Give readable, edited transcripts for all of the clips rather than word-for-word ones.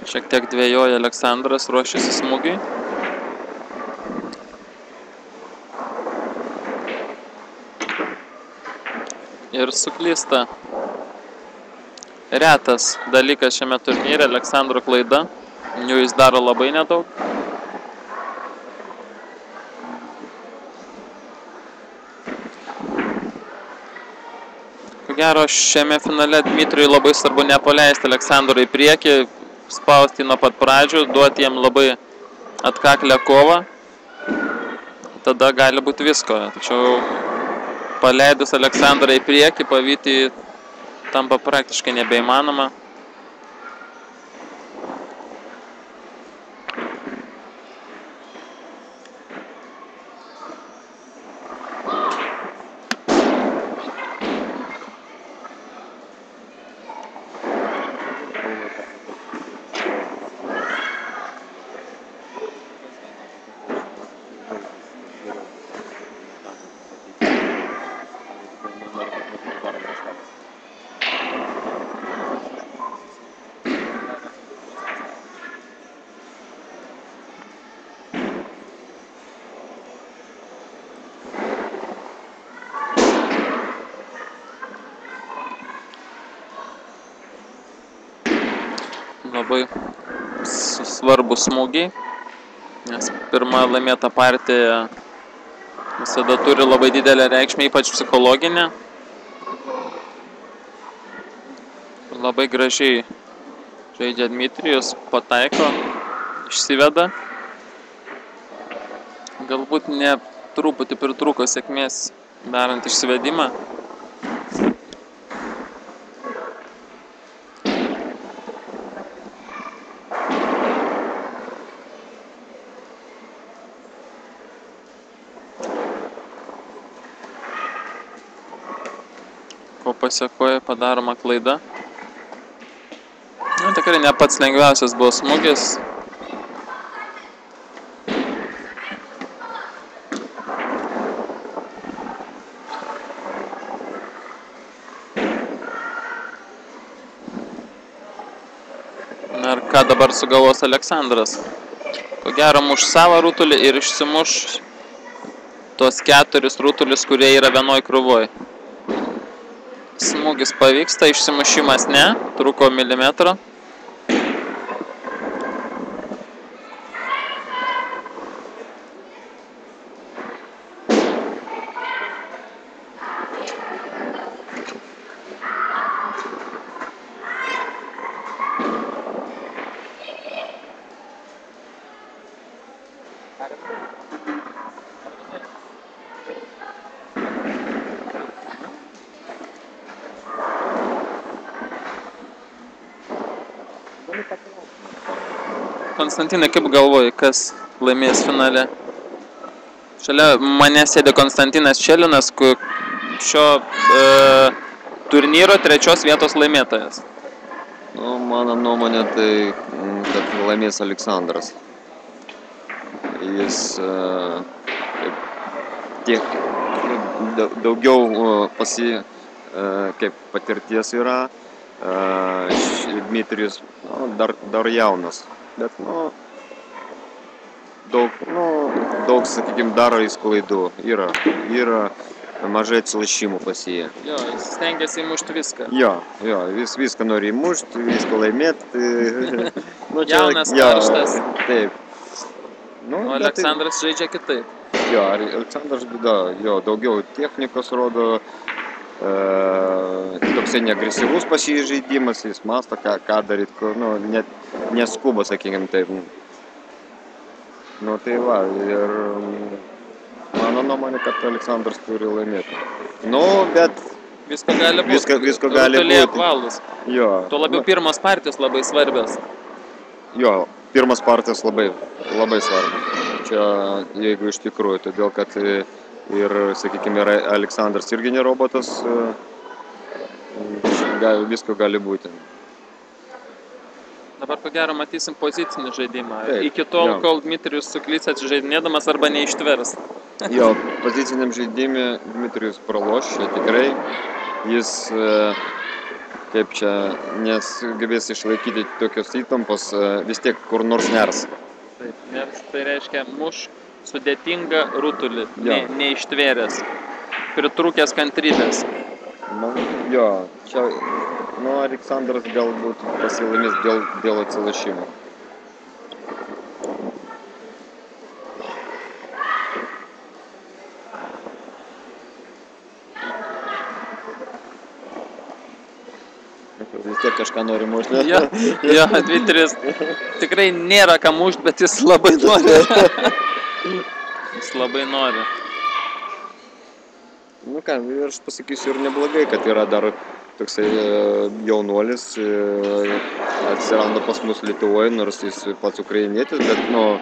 Šiek tiek dvėjoja Aleksandras, ruošiasi smūgiui. Ir suklysta. Retas dalykas šiame turnyre, Aleksandro klaida. Jų jis daro labai nedaug. Ko gero, šiame finale Dmitrijui labai svarbu nepaleisti Aleksandro į priekį, spausti nuo pat pradžių, duoti jam labai atkaklę kovą. Tada gali būti visko. Tačiau paleidus Aleksandrą į priekį, pavyti tampa praktiškai nebeįmanoma. Labai svarbus smūgiai, nes pirma laimėta partija visada turi labai didelę reikšmę, ypač psichologinę. Labai gražiai žaidžia Dmitrijus, pataiko, išsiveda. Galbūt ne truputį pritrūko sėkmės darant išsivedimą. Ko pasiekoje padaroma klaida. Tikrai ne pats lengviausias buvo smūgis. Na ir ką dabar sugalvos Aleksandras? Ko gero muš savo rutulį ir išsimuš tuos 4 rutulius, kurie yra vienoj krūvoj. Smūgis pavyksta, išsimušimas ne, trūko milimetro. Konstantinai, kaip galvoji, kas laimės finale? Šalia mane sėdė Konstantinas Čelinas, šio turnyro 3 vietos laimėtojas. Nu, mano nuomonė tai, kad laimės Aleksandras. Jis tiek daugiau kaip patirties yra. Dmitrijus dar jaunas, bet daug, sakykime, daro jis klaidų. Yra mažai atsilašimų pas jį. Jo, jis stengiasi įmušti viską. Jo, viską nori įmušti, viską laimėti. Jaunas, karštas. Taip. O Aleksandras žaidžia kitaip. Jo, Aleksandras daugiau technikos rodo. Toksai neagresyvus pas jį žaidimas, jis mąsto, ką daryti, neskuba, sakykime, taip. Tai va, ir mano nuomonė, kad Aleksandras turi laimėti. Bet visko gali būti. Visko gali būti. Apvalus. Jo. Tuo labiau pirmas partijos labai svarbios. Jo, pirmas partijos labai svarbu. Čia, jeigu iš tikrųjų, todėl kad ir, sakykime, Aleksandras irgi ne robotas, visko gali būti. Dabar, ko gero, matysim pozicinį žaidimą. Taip, Iki tol, kol Dmitrijus suklys atsižaidinėdamas arba neištvers. Jo, poziciniam žaidimui Dmitrijus praloš, tikrai. Jis kaip čia, nesugebės išlaikyti tokios įtampos, vis tiek kur nors ners. Taip, ners tai reiškia muš sudėtingą rutulį, Jo. neištvėręs, pritrūkęs kantrybės. Jo, čia, Aleksandras galbūt pasilaimės dėl atsilašimo. Vis tiek kažką nori mušti. Jo, Dmitrijus tikrai nėra ką mušti, bet jis labai nori. Jis labai nori. Ir aš pasakysiu ir neblogai, kad yra dar toksai jaunuolis, atsiranda pas mus Lietuvoje, nors jis pats ukrainietis, bet,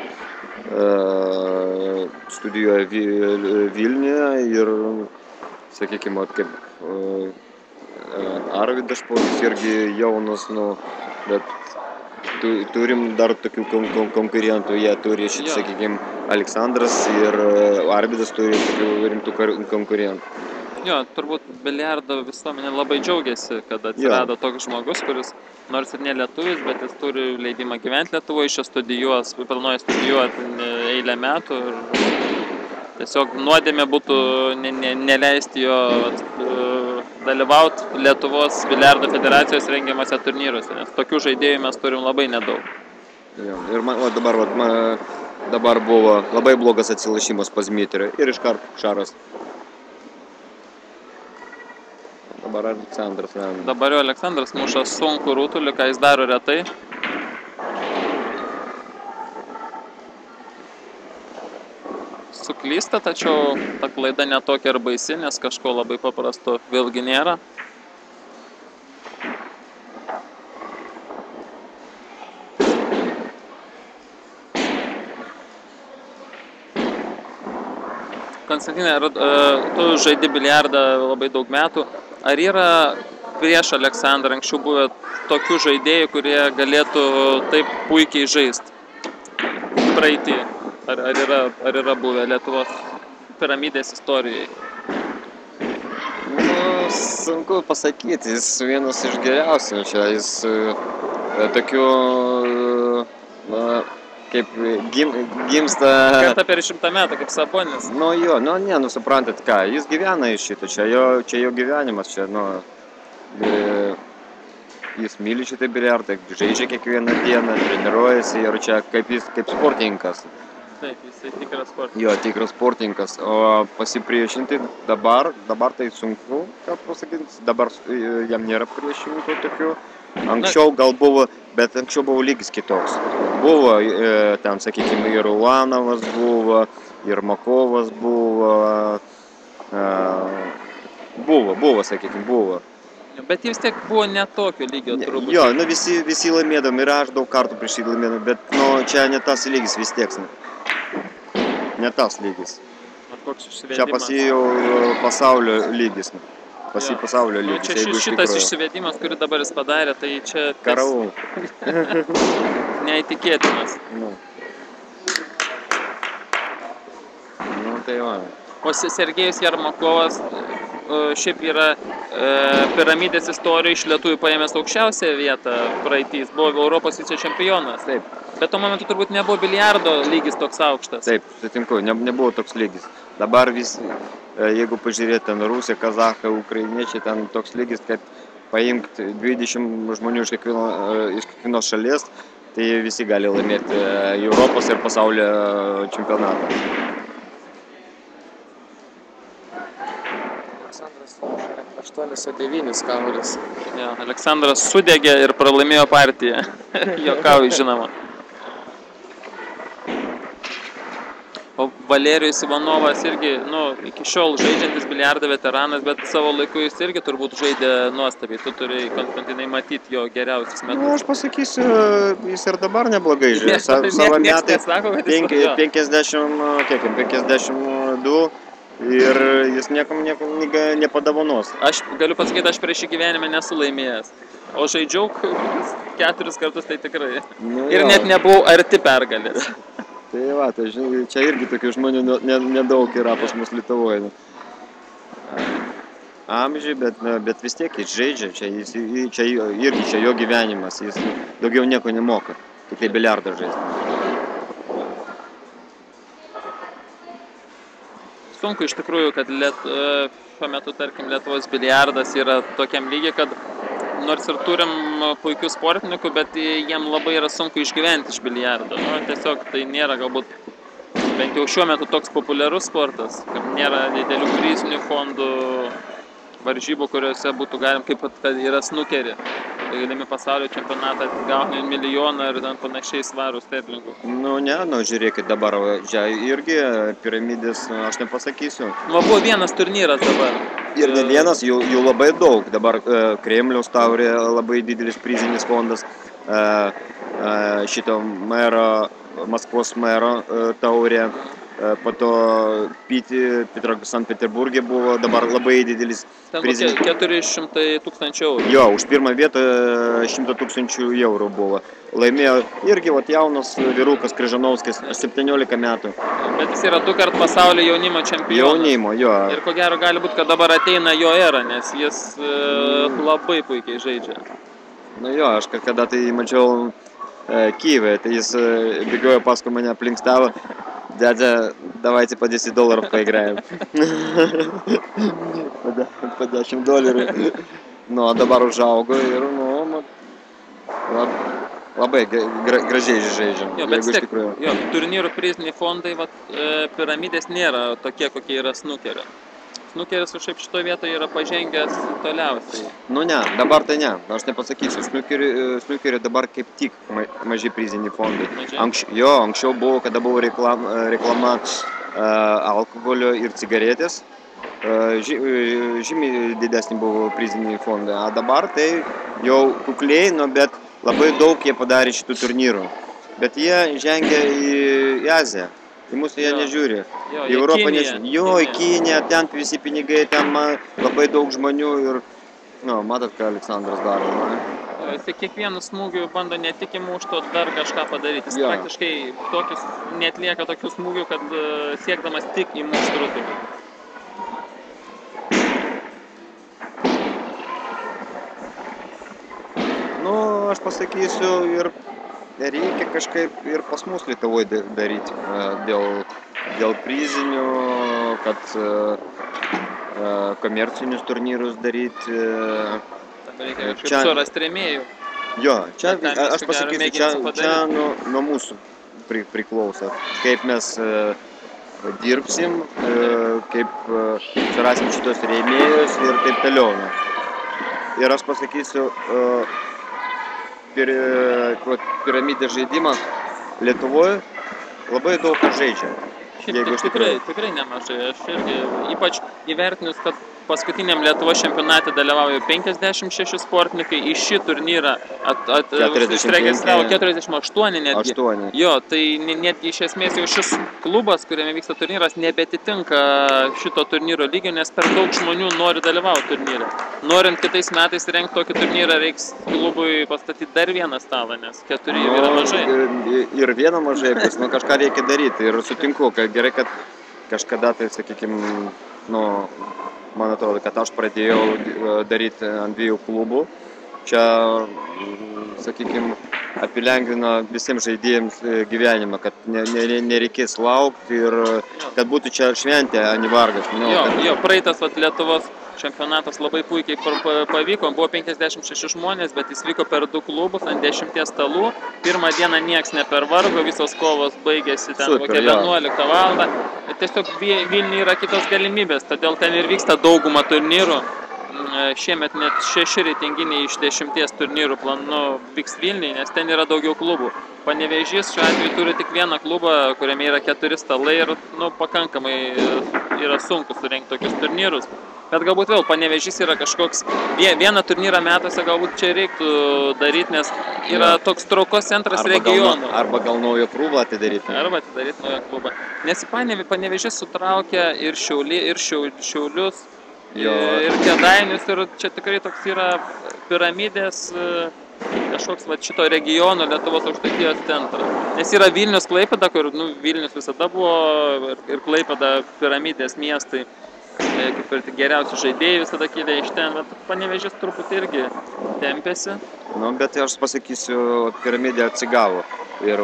studijuoja Vilniuje ir, sakykime, kaip Arvydas Špokas irgi jaunas, bet turim dar tokių konkurentų, jie turi, sakykime, Aleksandras ir Arvydas turi tokių rimtų konkurentų. Jo, turbūt biliardo visuomenė labai džiaugiasi, kad atsirado toks žmogus, kuris nors ir ne lietuvis, bet jis turi leidimą gyventi Lietuvoje, čia planuoja studijuoti eilę metų ir tiesiog nuodėmė būtų neleisti jo dalyvauti Lietuvos biliardo federacijos rengiamose turnyruose, nes tokių žaidėjų mes turim labai nedaug. Jo, ir dabar buvo labai blogas atsilašimas pas Dmitrijų ir iškart Šaras. Dabar jau Aleksandras muša sunkų rutulį, ką jis daro retai. Suklysta, tačiau ta klaida netokia ir baisi, nes kažko labai paprasto vėlgi nėra. Konstantinai, tu žaidi biliardą labai daug metų. Ar yra prieš Aleksandrą anksčiau buvę tokių žaidėjų, kurie galėtų taip puikiai žaisti praeitį? Ar yra buvę Lietuvos piramidės istorijai? Sunku pasakyti, jis vienas iš geriausių čia, jis tokių, kaip gimsta... Kartą per 100 metų, kaip Sabonis. Suprantat ką, jis gyvena iš šito, čia jo gyvenimas, čia, jis myli šitą biliardą, žaidžia kiekvieną dieną, treniruojasi ir čia kaip sportininkas. Taip, jisai tikras sportininkas. Jo, tikras sportininkas, o pasipriešinti dabar tai sunku, ką pasakyti, dabar jam nėra priešininkų tokių. Anksčiau gal buvo, bet anksčiau buvo lygis kitoks. Buvo, ten, sakykime, ir Ulanovas buvo, ir Makovas buvo, sakykime. Bet jis tiek buvo netokio lygio turbūt. Jo, visi laimėdami ir aš daug kartų prieš jį laimėdami, bet čia ne tas lygis vis tiek. Ne tas lygis. Čia pas jį jau pasaulio lygis. Pasaulio lygis, jeigu iš tikrųjų. Šitas išsivedimas, kurį dabar jis padarė, tai čia... Karau. Neįtikėtinas. Tai va. O Sergejus Jermakovas šiaip yra piramidės istorijoje iš lietuvių paėmęs aukščiausią vietą praeitys. Buvo Europos vicečempionas. Taip. Bet tuo momentu turbūt nebuvo biliardo lygis toks aukštas. Taip, sutinku, nebuvo toks lygis. Dabar visi, jeigu pažiūrėti ten Rusija, Kazachai, Ukrainiečiai, ten toks lygis, kad paimti 20 žmonių iš kiekvienos šalies, tai visi gali laimėti Europos ir pasaulio čempionatą. Aleksandras 8-9 kamuolius. Aleksandras sudegė ir pralaimėjo partiją. Juokauju, žinoma. O Valerijus Ivanovas irgi, iki šiol žaidžiantis biliardą veteranas, bet savo laiku jis irgi turbūt žaidė nuostabiai. Tu turėjai, Konstantinai, matyti jo geriausius metus. Aš pasakysiu, jis ir dabar neblogai žaidė. Savo metai 52 ir jis niekam nepadavonos. Aš galiu pasakyti, aš prieš šį gyvenimą nesu laimėjęs. O žaidžiau 4 kartus, tai tikrai. Ir net nebuvau arti pergalės. Tai va, čia irgi tokių žmonių nedaug yra pas mus Lietuvoje. amžiui, bet vis tiek jis žaidžia, čia jo gyvenimas, jis daugiau nieko nemoka, tik tai biliardą žaisti. Sunku iš tikrųjų, kad šiuo metu, tarkim, Lietuvos biliardas yra tokiam lygiai, kad nors ir turim puikių sportininkų, bet jiem labai yra sunku išgyventi iš biliardo. Nu, tiesiog tai nėra galbūt, bent jau šiuo metu toks populiarus sportas, kad nėra didelių prizinių fondų, varžybų, kuriuose būtų galim, kaip kad yra snukeri. Tai galimi pasaulio čempionatą gauni milijoną ir panašiai svarų sterlingų. Nu, ne, žiūrėkit dabar, čia irgi piramidės, aš nepasakysiu. Nu, buvo vienas turnyras dabar. Ir ne vienas, jų labai daug. Dabar Kremliaus taurė labai didelis prizinis fondas, šito mero, Maskvos mero taurė. Po to Sankt Peterburgė buvo dabar labai didelis prizinis. Ten 400 000 eurų. Jo, už pirmą vietą 100 000 eurų buvo. Laimėjo irgi jaunas vyrukas Kryžanovskis, 17 metų. Bet jis yra 2 kart pasaulio jaunimo čempionas. Jaunimo, jo. Ir ko gero gali būti, kad dabar ateina jo era, nes jis labai puikiai žaidžia. Nu jo, aš kada tai mačiau Kyivę, tai jis bėgiojo paskui mane aplink stalą. Dядя, давайте по $10 поиграем. По $10. Nu, dabar užaugo ir, labai gražiai žaidžiam. Jo, bet vis tiek, turnyrų priziniai fondai, piramidės nėra tokie, kokie yra snukerio. Snukeris šiaip šitoje vietoje yra pažengęs toliausiai. Nu ne, dabar tai ne, aš nepasakysiu. Snukeriui dabar kaip tik maži priziniai fondai. Anksčiau buvo, kada buvo reklama alkoholio ir cigaretės, žymiai didesnį buvo priziniai fondai. O dabar tai jau kukliai, bet labai daug jie padarė šitų turnyrų. Bet jie žengia į Aziją. Į mūsų jie nežiūri. Į Europą nežiūri. Jo, į Kiniją, ten visi pinigai, ten labai daug žmonių ir, matot, ką Aleksandras daro. Jis kiekvienu smūgiu bando ne tik įmušti, o dar kažką padaryti. Jis praktiškai netlieka tokių smūgių, kad siekdamas tik įmušti rutulį. Nu, aš pasakysiu ir reikia kažkaip ir pas mus Lietuvoje daryti dėl prizinių, kad komercinius turnyrus daryti. Reikia kažkaip surasti rėmėjų. Jo, čia, aš pasakysiu, čia nuo mūsų priklauso, kaip mes dirbsim, kaip surasim šitos rėmėjus ir taip toliau. Ir aš pasakysiu, piramidės žaidimas Lietuvoje labai daug žaidžia. Tikrai nemažai. Aš irgi ypač įvertinus, kad paskutiniam Lietuvos čempionate dalyvauja 56 sportininkai, į šį turnyrą užsiregistravo 48 netgi. 8. Jo, tai netgi iš esmės jau šis klubas, kuriame vyksta turnyras, nebetitinka šito turnyro lygio, nes per daug žmonių nori dalyvauti turnyrą. Norint kitais metais rengti tokį turnyrą, reiks klubui pastatyti dar vieną stalą, nes 4 yra mažai. Ir vieną mažai, bet kažką reikia daryti. Ir sutinku, kad gerai, kad kažkada, tai sakykime, man atrodo, kad aš pradėjau daryti ant 2 klubų. Čia, sakykime, apilengvino visiems žaidėjams gyvenimą, kad nereikės laukti ir kad būtų čia šventė, o ne vargas. Jo, praeitas Lietuvos čempionatas labai puikiai pavyko, buvo 56 žmonės, bet jis vyko per 2 klubus ant 10 stalų. Pirmą dieną nieks nepervargo, visos kovos baigėsi ten kokią 11 valandą. Tiesiog Vilniuje yra kitos galimybės, todėl ten ir vyksta dauguma turnyrų. Šiemet net 6 reitinginiai iš 10 turnyrų vyks Vilniuje, nes ten yra daugiau klubų. Panevėžys šiuo atveju turi tik vieną klubą, kuriame yra 4 stalai ir pakankamai yra sunku surengti tokius turnyrus. Bet galbūt vėl Panevėžys yra kažkoks, vieną turnyrą metuose galbūt čia reiktų daryti, nes yra toks traukos centras regionų. Arba gal naują klubą atidaryti. Arba atidaryti naują klubą. Nes Panevėžys sutraukia ir Šiaulius, ir Kėdainius, ir čia tikrai toks yra piramidės kažkoks šito regiono Lietuvos aukštaitijos centras. Nes yra Vilnius, Klaipėda, kur Vilnius visada buvo ir Klaipėda piramidės miestai. kaip ir tik geriausių žaidėjų visada kilė iš ten, bet Panevėžys truputį irgi tempėsi. Nu, bet aš pasakysiu, Piramidė atsigavo. Ir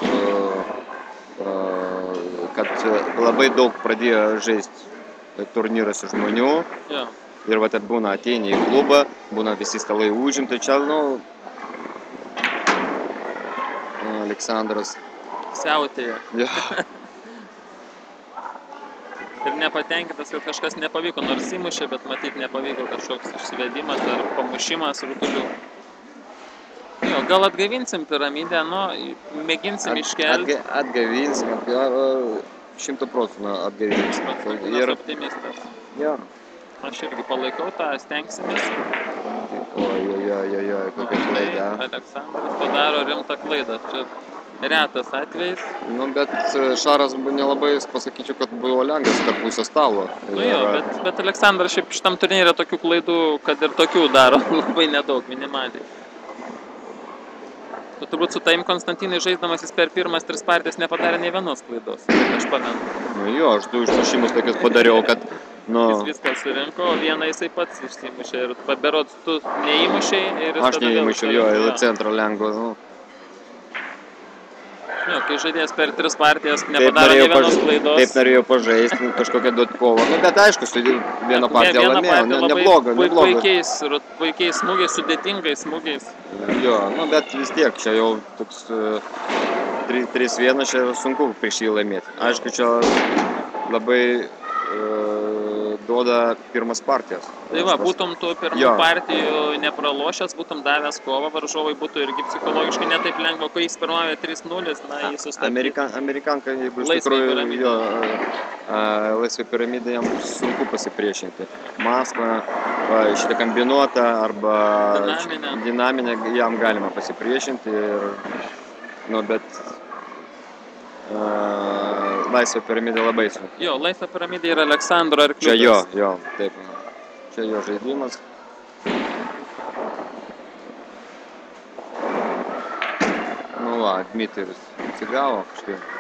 kad labai daug pradėjo žaisti turnyruose žmonių. Jo. Ir būna ateini į klubą, būna visi stalai užimti. Čia, Aleksandras. Siautėje. Ja. Ir nepatenkintas, kad kažkas nepavyko, nors įmušė, bet matyt nepavyko kažkoks išsivedimas ar pamušimas rutulių. Jo, gal atgaivinsim Piramidę, mėginsim iškelti. Atgaivinsim, 100% atgaivinsim. Ir optimistas. Jo. Aš irgi palaikau tą, stengsimės. Oi, kokia klaida. Aleksandras padaro rimtą klaidą. Čia retas atvejis. Bet Šaras nelabai, pasakyčiau, kad buvo lengvas per pusę stalo. Bet Aleksandras šiaip šitam turnyre tokių klaidų, kad ir tokių daro labai nedaug, minimaliai. Tu turbūt su Taim Konstantinai žaisdamas jis per pirmas 3 partijas nepadarė nei vienos klaidos, aš pamenu. Jo, aš 2 išmušimus tokius padariau, kad Jis viską surinko, o vieną jisai pats išsimušė ir berods tu neįmušiai ir jis aš neįmušiau, jo, į centrą lengvo. Jo, kai žaidėjas per 3 partijas nepadaro nei vienos klaidos. Taip norėjau pažaisti, kažkokią duoti kovą. Bet aišku, su vieną partiją laimėjau, nebloga. Puikiais smūgiais, sudėtingais smūgiais. Jo, bet vis tiek, čia jau toks 3-1, čia sunku prieš jį laimėti. Aišku, čia labai duoda pirmas partijas. Tai va, būtum tu pirmų partijų nepralošęs, būtum davęs kovą, varžovai būtų irgi psichologiškai netaip lengva, kai jis pirmauja 3-0, jį sustabdyti. Amerikanka, jeigu iš tikrųjų laisvai piramidai, jam sunku pasipriešinti. Maskva, šitą kombinuotą arba dinaminę jam galima pasipriešinti, bet laisvė piramidė labai sunku. Jo, laisvė piramidė yra Aleksandro arkliukas. Čia jo, taip. Čia jo žaidimas. Dmitrijus atsigavo kažkaip.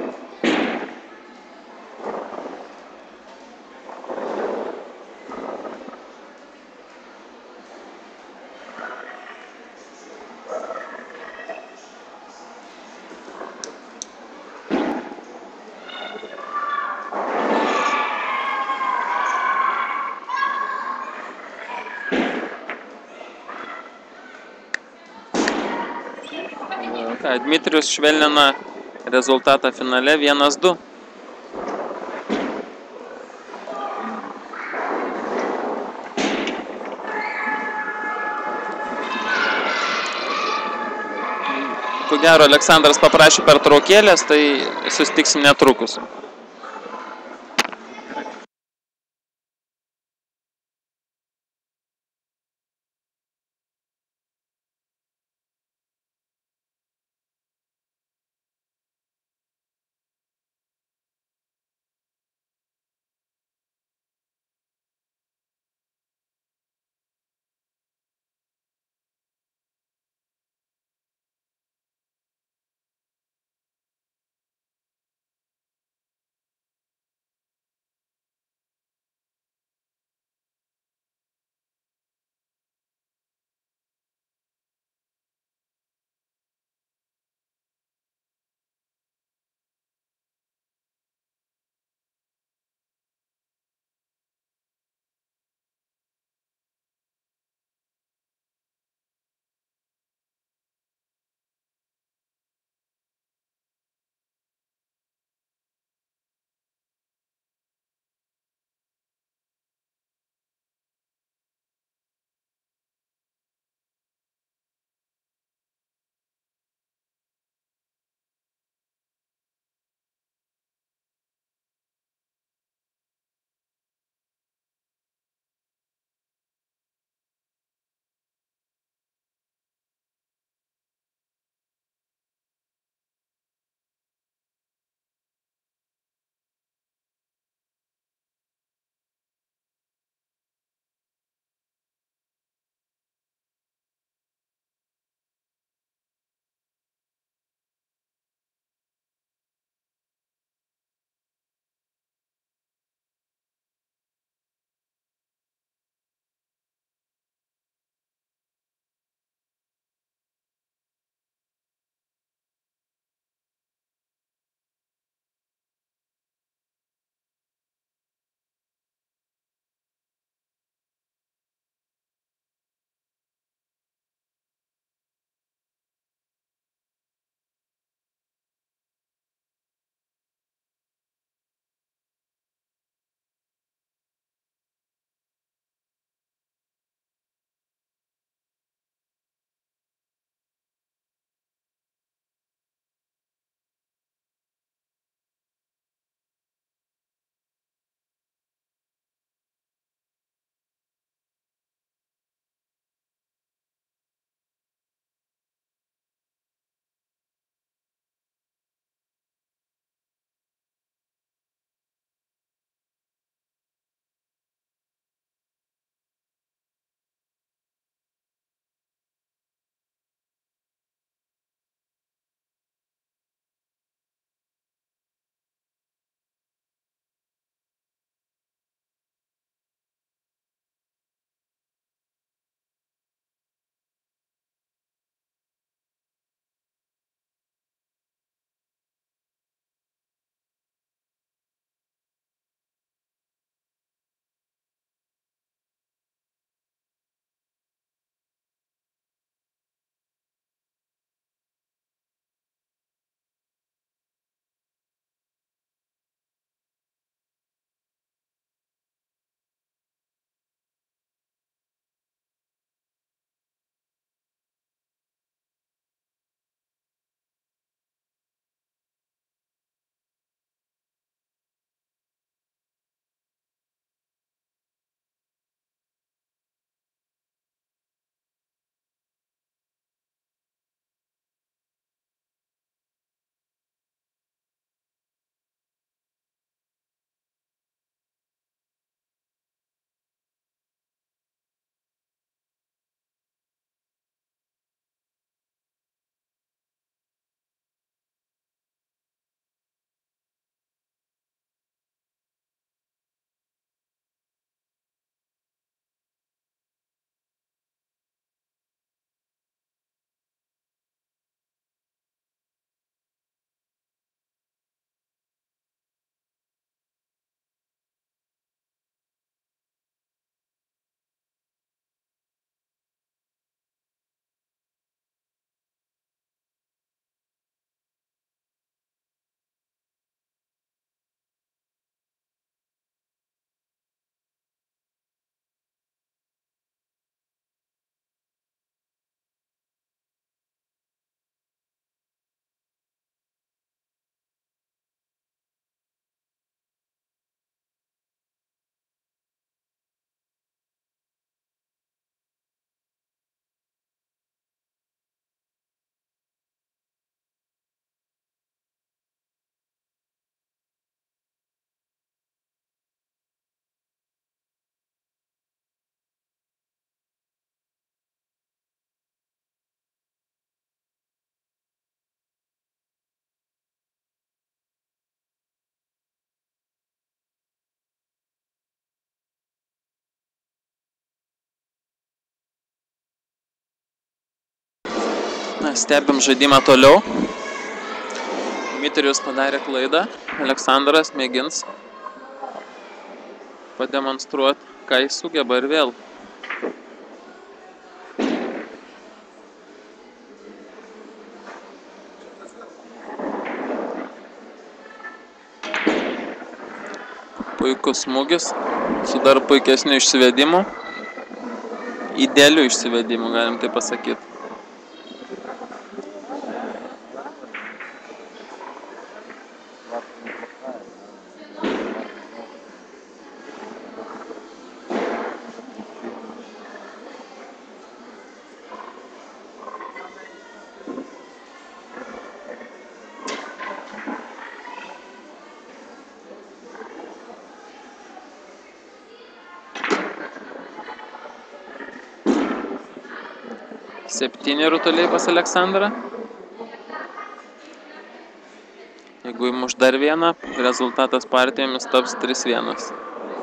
Dmitrijus švelnina rezultatą finale 1-2. Ko gero, Aleksandras paprašė pertraukėlės, tai susitiksim netrukus. Stebim žaidimą toliau. Dmitrijus padarė klaidą. Aleksandras mėgins pademonstruoti, ką jis sugeba ir vėl. Puikus smūgis, su dar puikesniu išsivedimu. Idealiu išsivedimu, galim tai pasakyti. Septyni rutuliai pas Aleksandrą. Jeigu įmuš dar vieną, rezultatas partijomis taps 3-1.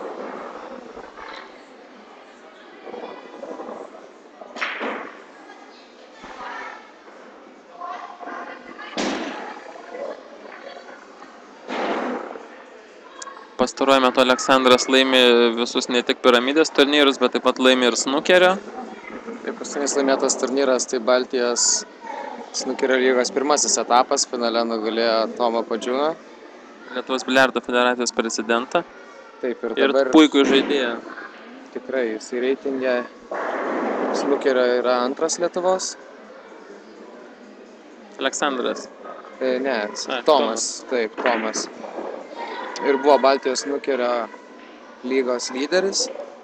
Pastaruoju metu Aleksandras laimi visus ne tik piramidės turnyrus, bet taip pat laimi ir snukerio. Paskutinis laimėtas turnyras tai Baltijos snukerio lygos pirmasis etapas, finale nugalėjo Tomą Padžiūną. Lietuvos biliardo federacijos prezidentą. Taip, ir Ir dabar puikų žaidėją. tikrai jisai reitingė snukerio yra antras Lietuvos. Aleksandras. Ne, Tomas. Tomas. Taip, Tomas. Ir buvo Baltijos snukerio lygos lyderis.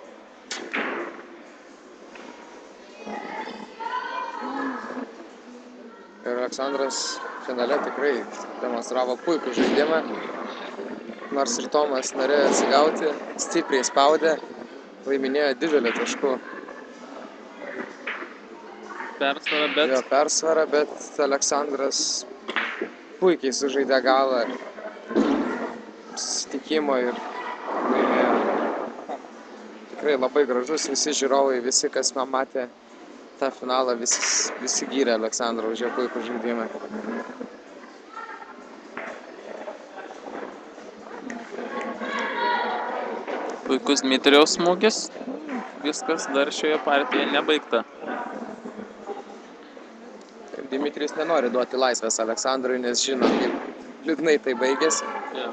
Ir Aleksandras finale tikrai demonstravo puikų žaidimą. Nors ir Tomas norėjo atsigauti, stipriai spaudė, laiminėjo didelį taškų. Persvara, Bet Aleksandras puikiai sužaidė galą susitikimo ir laimėjo. Tikrai labai gražus, visi žiūrovai, visi, kas man matė tą finalą, visi gyrė Aleksandrą už jo puikų žaidimą. puikus Dmitrijaus smūgis. Viskas dar šioje partijoje nebaigta. Dmitrijus nenori duoti laisvės Aleksandrui, nes žino, kaip liūdnai tai baigėsi. Ja.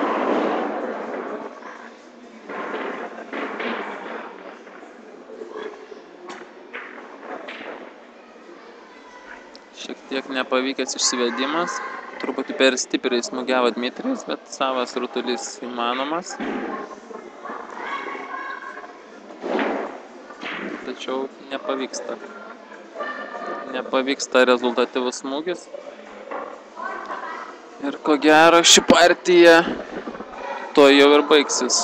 Šiek tiek nepavykęs išsivedimas. Truputį per stipriai smūgiavo Dmitrijus, bet savas rutulys įmanomas. Tačiau nepavyksta. Nepavyksta rezultatyvus smūgis. Ir ko gero ši partija to jau ir baigsis.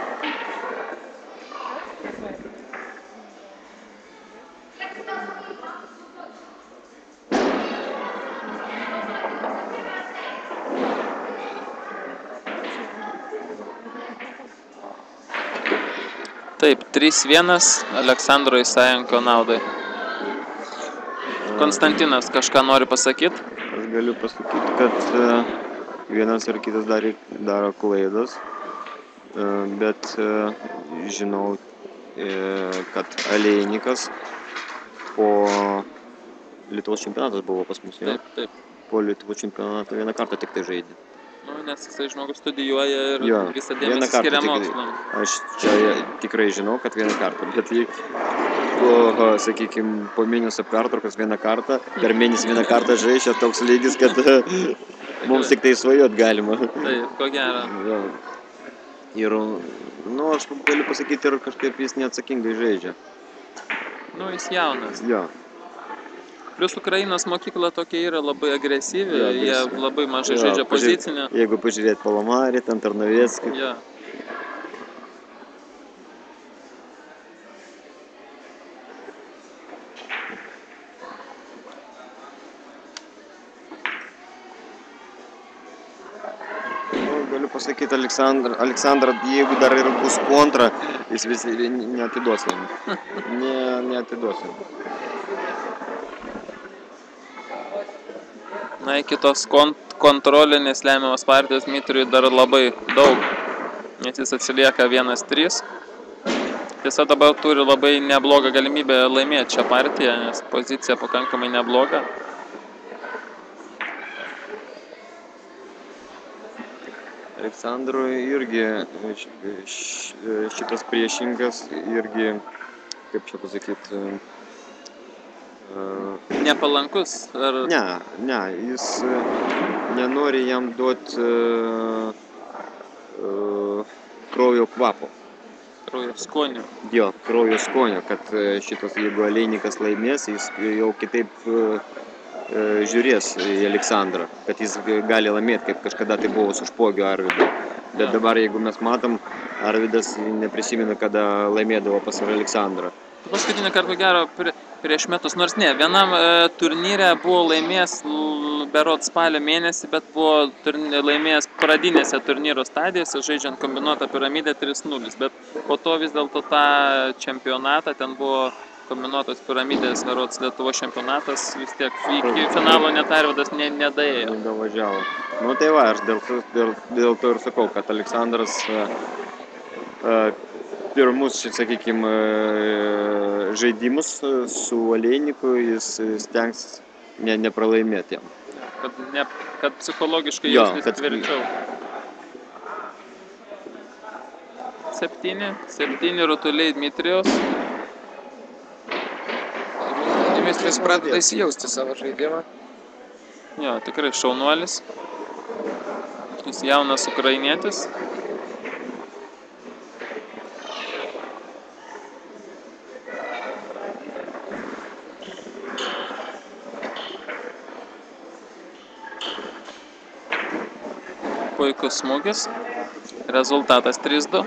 Taip, 3-1 Aleksandro Isajenko naudai. Konstantinas kažką nori pasakyti? Aš galiu pasakyti, kad vienas ar kitas daro klaidas, bet žinau, kad Alejnikas po Lietuvos čempionatas buvo pas mus. Taip, taip. Po Lietuvos čempionato vieną kartą tik tai žaidė. Nu, nes jisai žmogus studijuoja ir Jo, visą vieną dėmesį kartą skiria tik- mokslam. Aš čia tikrai žinau, kad vieną kartą, bet jei po, sakykime, po mėnesio pertraukos vieną kartą, per mėnesį vieną kartą žaidžia toks lygis, kad mums tik tai svajot galima. Taip, ko gero. Jo. Ir, nu, aš galiu pasakyti, ir kažkaip jis neatsakingai žaidžia. Nu, jis jaunas. Jo. Plius Ukrainos mokykla tokia yra labai agresyvi, Jo, jie agresyvi. labai mažai Jo, žaidžia pozicinę. Jeigu pažiūrėt Palomarį, ten Tarnoveckį. Jo. Nu, galiu pasakyti, Aleksandrą, jeigu dar ir bus kontra, jis vis neatiduos jam. Neatiduos jam. Na, iki tos kontrolinės lemiamos partijos Dmitrijui dar labai daug, nes jis atsilieka 1-3. Tiesa, dabar turi labai neblogą galimybę laimėti šią partiją, nes pozicija pakankamai nebloga. Aleksandrui irgi šitas priešingas irgi, kaip čia pasakyti, Nepalankus? Ar... Ne, jis nenori jam duoti kraujo kvapo. Kraujo skonio. Jo, kraujo skonio, kad šitas, jeigu Aleinikas laimės, jis jau kitaip žiūrės į Aleksandrą, kad jis gali laimėti, kaip kažkada tai buvo su Špogio Arvydu. Bet dabar, jeigu mes matom, Arvydas neprisimena, kada laimėdavo pas Aleksandrą. Paskutinį kartą gero prieš metus, nors ne, vienam turnyre buvo laimėjęs berot spalio mėnesį, bet buvo laimėjęs pradinėse turnyro stadijose, žaidžiant kombinuotą piramidę 3-0, bet po to vis dėlto tą čempionatą, ten buvo kombinuotos piramidės berods Lietuvos čempionatas, vis tiek iki finalo net Arvydas nedaėjo. Nedavažiavo. Nu tai va, aš dėl to ir sakau, kad Aleksandras pirmus, sakykime, žaidimus su Aleiniku jis stengsis nepralaimėti jam. Kad psichologiškai jaustis tvirčiau. 7 rutuliai Dmitrijaus. Dmitrijus pradeda įsijausti savo žaidimą. Jo, tikrai šaunuolis. Jis jaunas ukrainietis. Puikus smūgis. Rezultatas 3-2.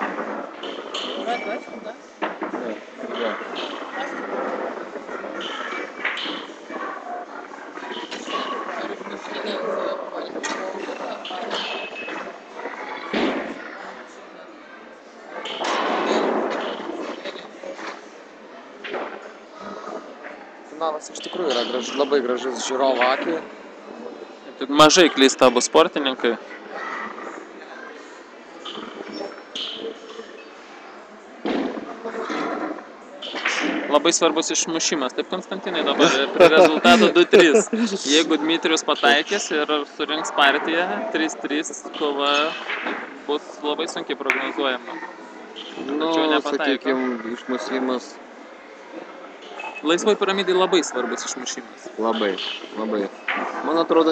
Finalas iš tikrųjų yra labai gražus žiūrovo akiai. Tik mažai klysta abu sportininkai. Labai svarbus išmušimas. Taip, Konstantinai, dabar prie rezultato 2-3. Jeigu Dmitrijus pataikys ir surinks partiją, 3-3 kova bus labai sunkiai prognozuojama. Nu, sakykime, išmušimas. Laisvoj piramidai labai svarbus išmušimas. Labai. Man atrodo,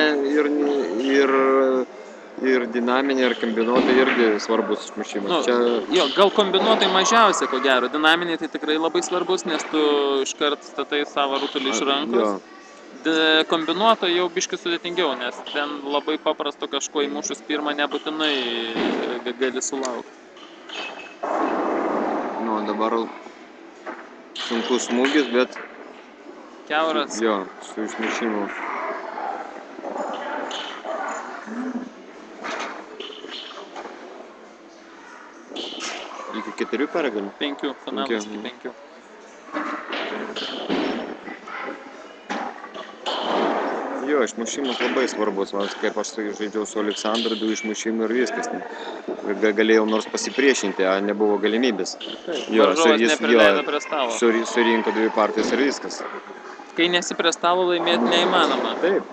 ir dinaminė, ir kombinuotai irgi svarbus išmušimas. Jo, gal kombinuotai mažiausia, ko gero. Dinaminiai tai tikrai labai svarbus, nes tu iškart statai savo rutulį iš rankos. Kombinuoto jau biškai sudėtingiau, nes ten labai paprasto kažko įmušus pirmą nebūtinai gali sulaukti. Nu, dabar sunkus smūgis, bet... Kiauras. Jo, su išmušimu. Iki 4 pergalių? 5, finalas iki 5. Jo, išmušimas labai svarbus, kaip aš žaidžiau su Aleksandru, 2 išmušimų ir viskas. Galėjau nors pasipriešinti, a nebuvo galimybės. Varžovas neprileido prie stalo. Surinko 2 partijas ir viskas. Kai nesi prie stalo, laimėti neįmanoma. Taip.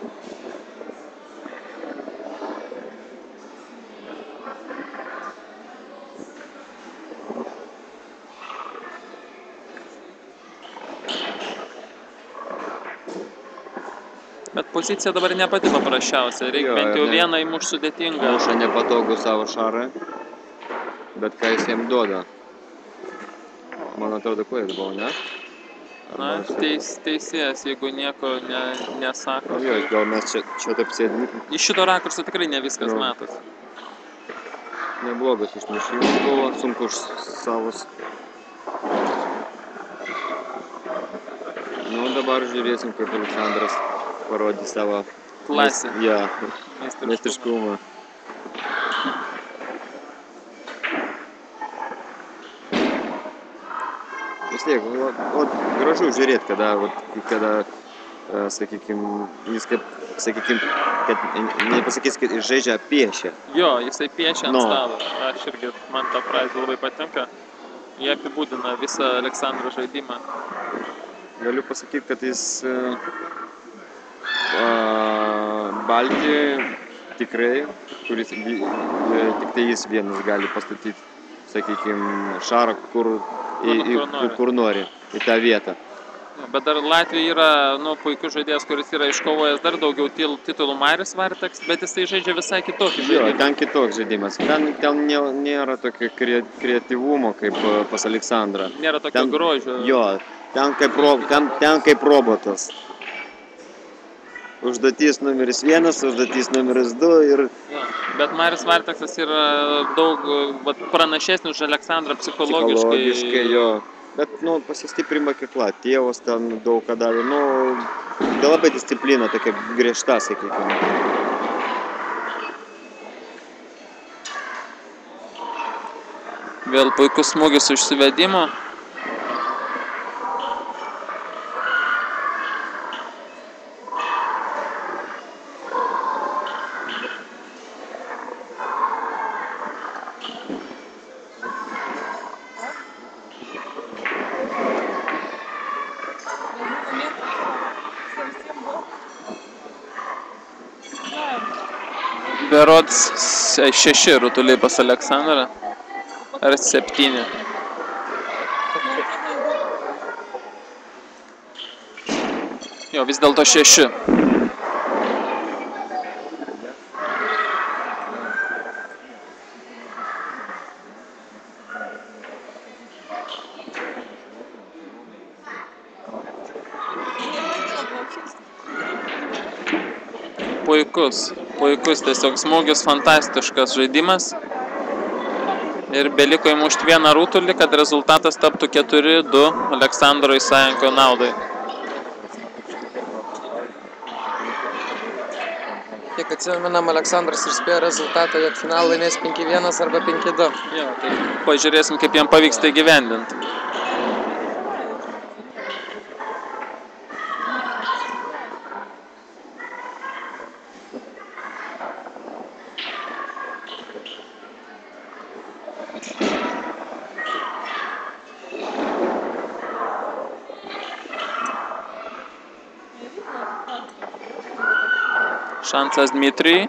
Bet pozicija dabar ne pati paprasčiausia, reikia bent jau vieną įmuš sudėtingą. Muša nepatogų savo šarą, bet ką jis jam duoda. Man atrodo, klaidas buvo, ne? Na, teisėjas, jeigu nieko nesako. Jo, gal mes čia taip sėdim. Iš šito rakurso tikrai ne viskas matosi. Neblogas išmušimas buvo, sunku už savus. Nu, dabar žiūrėsim, kaip Aleksandras parodys savo klasę. Jo, meistriškumą. Vis tiek, gražu žiūrėti, kada sakykime, jis kaip, sakykime, kad nepasakys, kad jis žaidžia piešia. Jo, jisai piešia ant No. stalo. Aš irgi, man ta frazė labai patinka. Jie apibūdina visą Aleksandro žaidimą. Galiu pasakyti, kad jis Baltį tikrai, kuris tik tai jis vienas gali pastatyti, sakykime, šarą, kur nori, į tą vietą. Bet dar Latvija yra puikus žaidėjas, kuris yra iškovojęs dar daugiau titulų, Marius Varteks, bet jisai žaidžia visai kitokį žaidimą. Jo, ten kitoks žaidimas. Ten nėra tokio kreativumo kaip pas Aleksandrą. Nėra tokio grožio. Jo, ten kaip robotas. Užduotis numeris 1, užduotis numeris 2 ir... Ja, bet Marius Varteksas yra daug pranašesnis už Aleksandrą psichologiškai. Psichologiškai, jo. Bet, pasistipri mokykla, tėvas ten daug ką davė, labai disciplina tokia griežta, sakykime. Vėl puikus smūgis užsivedimo. Berods 6 rutuliai pas Aleksandrą. Ar 7. Jo, vis dėlto 6. Puikus tiesiog smūgis, fantastiškas žaidimas. Ir beliko įmušti vieną rutulį, kad rezultatas taptų 4-2 Aleksandro Isajenko naudai. Kiek atsimenam, Aleksandras ir spėjo rezultatą, jog finalą laimės 5-1 arba 5-2. Jo, tai pažiūrėsim, kaip jam pavyks tai gyvendinti. Šansas Dmitrijui.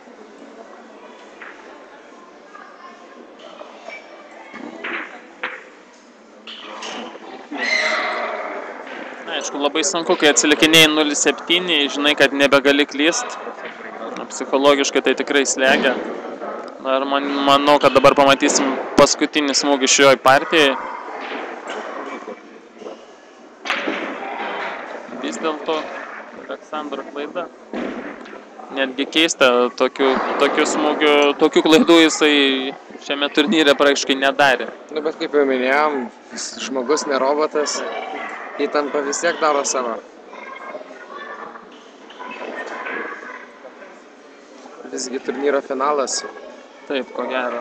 Aišku, labai sunku, kai atsilikinėjai 0-7, žinai, kad nebegali klyst. Psichologiškai tai tikrai slegia. Ir manau, kad dabar pamatysim paskutinį smūgį šioj partijai. Vis dėlto Aleksandro klaida. Netgi keista, tokių smūgių, tokių klaidų jisai šiame turnyre praktiškai nedarė. Bet kaip jau minėjom, žmogus ne robotas, įtampa vis tiek daro savo. Visgi turnyro finalas. Taip, ko gero.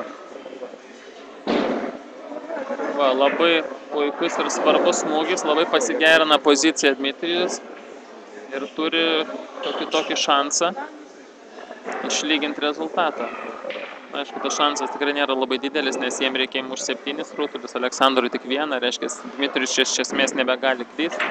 Labai puikus ir svarbus smūgis, labai pasigerina poziciją Dmitrijus ir turi tokį šansą išlyginti rezultatą. Aišku, tas šansas tikrai nėra labai didelis, nes jiem reikia įmušti 7 rutulius, Aleksandrui tik 1, reiškia, Dmitrijus iš esmės nebegali klysti.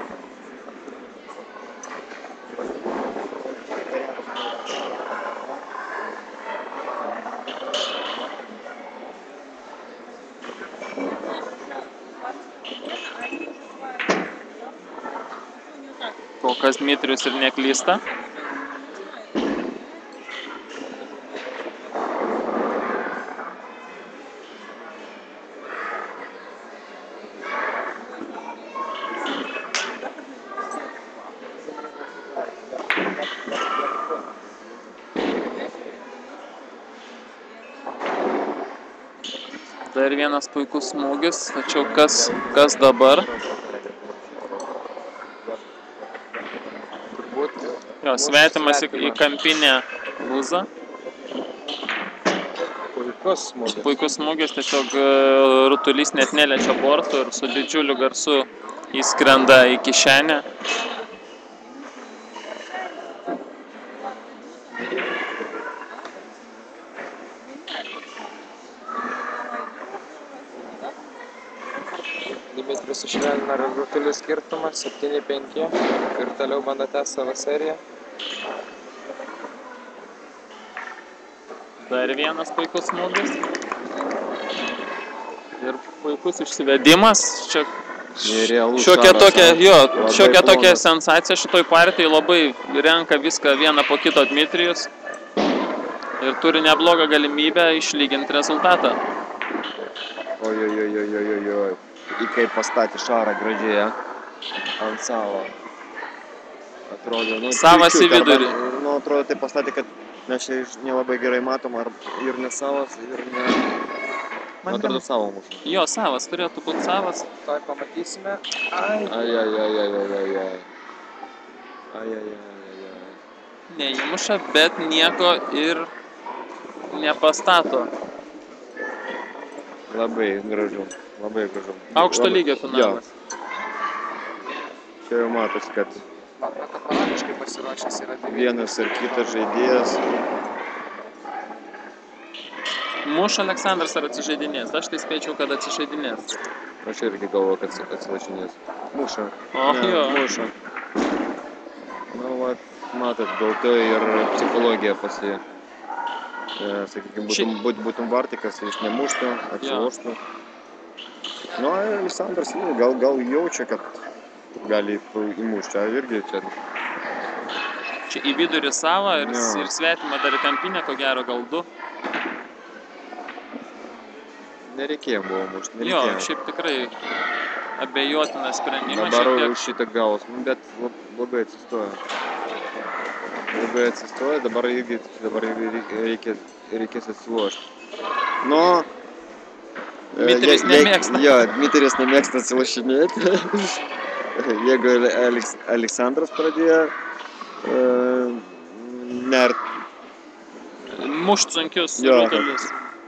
Kol kas Dmitrijus ir neklysta. Dar vienas puikus smūgis, tačiau kas dabar? Jo, svetimas į kampinę lūzą. Puikus smūgis, tiesiog rutulys net neliečia borto ir su didžiuliu garsu įskrenda į kišenę. Dimitrijus sušvelnina rungtynių skirtumą 7-5 ir toliau bando tęsti savo seriją. Dar vienas puikus smūgis. Ir puikus išsivedimas. Čia šiokia tokia sensacija šitoj partijai. Labai renka viską vieną po kito Dmitrijus. Ir turi neblogą galimybę išlyginti rezultatą. Oi. Ir kaip pastatė Šarą gražiai ant savo. Atrodo, savas į vidurį. Atrodo, tai pastatė, kad mes čia nelabai gerai matom, ir ne savas, ir ne... Man atrodo, savo mušą. Jo, savas, turėtų būti savas. Toj pamatysime. Ai. Neįmuša, bet nieko ir nepastato. Labai gražu. Aukšto lygio finalas. Čia jau matosi, kad Paradiškai pasiruošęs yra vienas ir kitas žaidėjas. Muš Aleksandras ar atsižaidinės? Aš tai spėčiau, kad atsižaidinės. Aš irgi galvoju, kad atsilašinės. Muša. Muša. Nu, vat, matot, gal tai ir psichologija pasi... Sakykime, būtum vartikas, jis nemuštų, atsiloštų. Nu, Aleksandras gal jaučia, kad gali įmušti, irgi čia. Čia į vidurį savo ir svetimą dar į kampinę, ko gero, gal 2. Nereikėjo buvo mušti, Jo, šiaip tikrai abejotinas sprendimas. Dabar šitą gaus, bet labai atsistoja. Dabar reikės atsilošti. Nu, Dmitrijus nemėgsta. Jo, Dmitrijus nemėgsta atsilošinėti. Jeigu Aleksandras pradėjo mušt sunkius rutelius.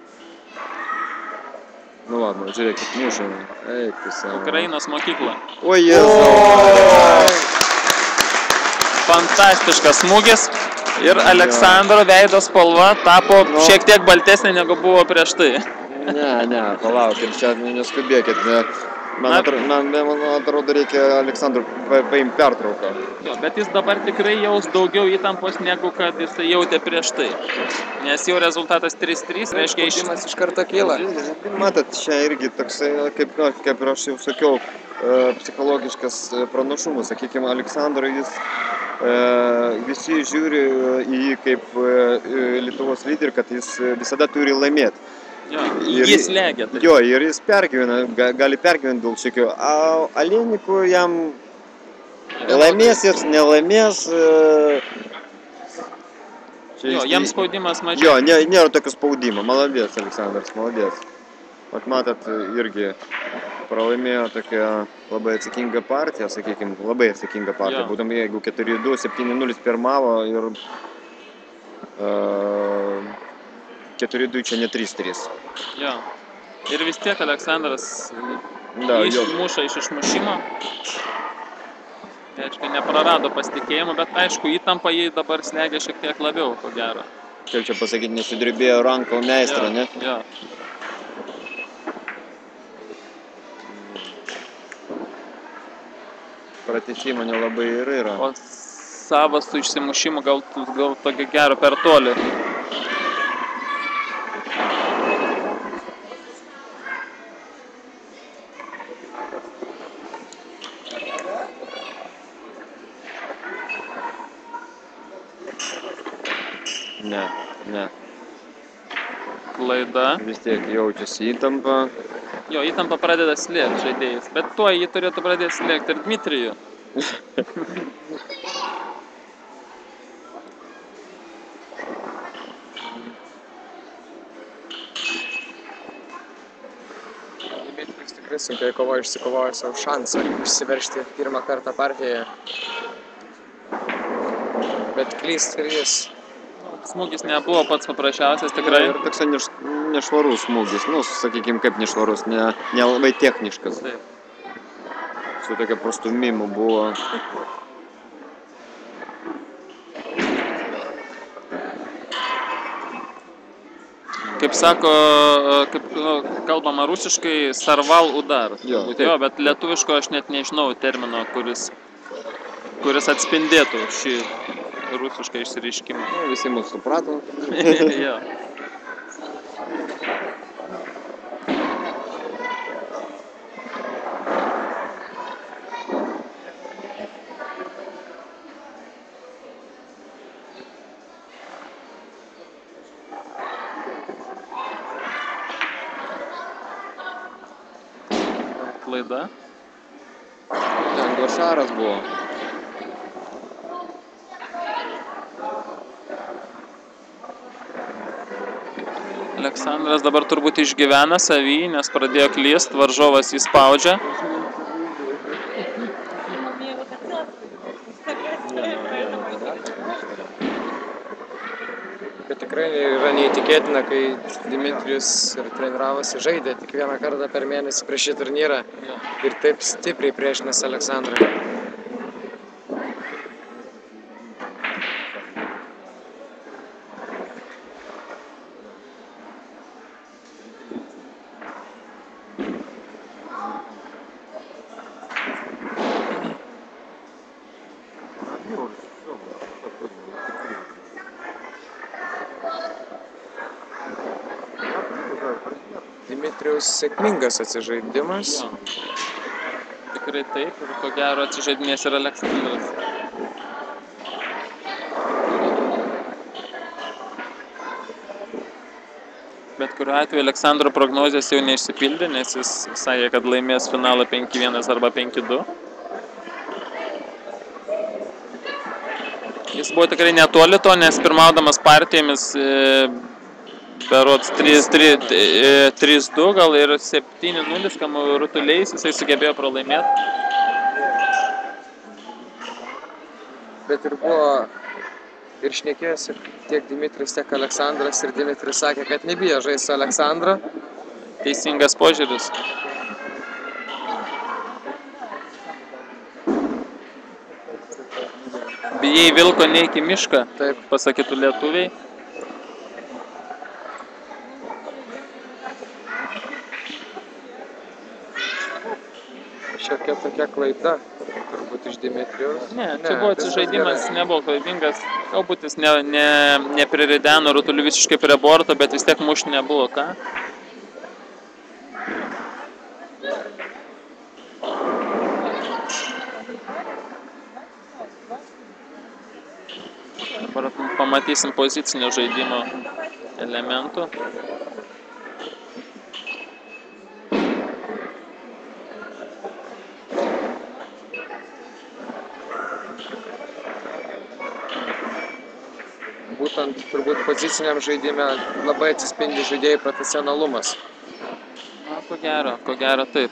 Nu ladno, žiūrėkit, mušame. Eik tu savo. Ukrainos mokykla. O Jėzau! Fantastiškas smūgis. Ir Aleksandro veido spalva tapo šiek tiek baltesnė, negu buvo prieš tai. Ne, palaukit, čia neskubėkit. Man atrodo, reikia Aleksandrui paimti pertrauką. Jo, bet jis dabar tikrai jaus daugiau įtampos, negu kad jis jautė prieš tai. Nes jau rezultatas 3-3, reiškia Spaudimas iš karto kyla. Matot, čia irgi toksai, kaip ir aš jau sakiau, psichologiškas pranašumas. Sakykime, Aleksandrui visi žiūri į jį kaip Lietuvos lyderį, kad jis visada turi laimėti. Jo, jis legia. Tai. Jo, ir jis pergyvena, gali pergyventi dėl šikio. Alenikų jam laimės ir nelaimės. Jo, jam spaudimas mažiau. Jo, nėra tokio spaudimo. Maladės, Aleksandras, maladės. Vat matot, irgi pralaimėjo tokią labai atsakingą partiją, sakykime, labai atsakingą partiją. Būtent jeigu 4-2, 7-0 pirmavo ir 4-2 čia ne 3-3. Jo. Ir vis tiek Aleksandras muša iš išmušimo. Aišku, neprarado pasitikėjimo, bet aišku, įtampa jį dabar slegia šiek tiek labiau, ko gero. Kaip čia pasakyti, nesudribėjo ranko meistro, ne? Jo. Pratęsimo nelabai ir yra. O savas su išsimušimu gal tokio gero per toli. Ne. Klaida. Vis tiek jaučiasi įtampa. Jo, įtampa pradeda slėgti žaidėjus, bet tuo jį turėtų pradėti slėgti ir Dmitrijų. Dmitrijus tikrai sunkiai kovojo, išsikovojo savo šansą išsiveržti pirmą kartą partijoje. Bet klyst ir jis. Smūgis nebuvo pats paprasčiausias, tikrai. Ir toks nešvarus smūgis, nu, sakykime, kaip nešvarus, nelabai techniškas. Taip. Su tokia prastumimu buvo. Kaip sako, kaip kalbama rusiškai, sarval udar. Jo, Turbūt, taip. jo, bet lietuviško aš net nežinau termino, kuris atspindėtų šį rusišką išsireiškimą. Nu, visi mūsų suprato. Jo. Klaida. Ten Glošaras buvo. Aleksandras dabar turbūt išgyvena savį, nes pradėjo klyst, varžovas jį spaudžia. Bet tikrai yra neįtikėtina, kai Dmitrijus ir treniravosi, žaidė tik vieną kartą per mėnesį prieš šį turnyrą ir taip stipriai priešinasi Aleksandrą. Dmitrijus sėkmingas atsižaidimas. Jo. Tikrai taip, ir ko gero atsižaidinės ir Aleksandras. Bet kuriuo atveju Aleksandro prognozės jau neišsipildė, nes jis sakė, kad laimės finalą 5-1 arba 5-2. Jis buvo tikrai netoli to, nes pirmaudamas partijomis berods 3-2 gal ir 7-0 kamuolių rutuliais jisai sugebėjo pralaimėti. Bet ir buvo ir šnekėjosi tiek Dmitrijus, tiek Aleksandras ir Dmitrijus sakė, kad nebijo žaisti su Aleksandra. Teisingas požiūris. Bijai vilko neik į mišką, Taip. pasakytų lietuviai. Šiokia tokia klaida, turbūt iš Dmitrijaus. Ne, čia buvo atsižaidimas, nebuvo klaidingas. Galbūt jis neprirideno rutulių visiškai prie borto, bet vis tiek mušti nebuvo ką. Dabar pamatysim pozicinio žaidimo elementų. Būtent turbūt poziciniam žaidime labai atsispindi žaidėjų profesionalumas. Na, ko gero taip.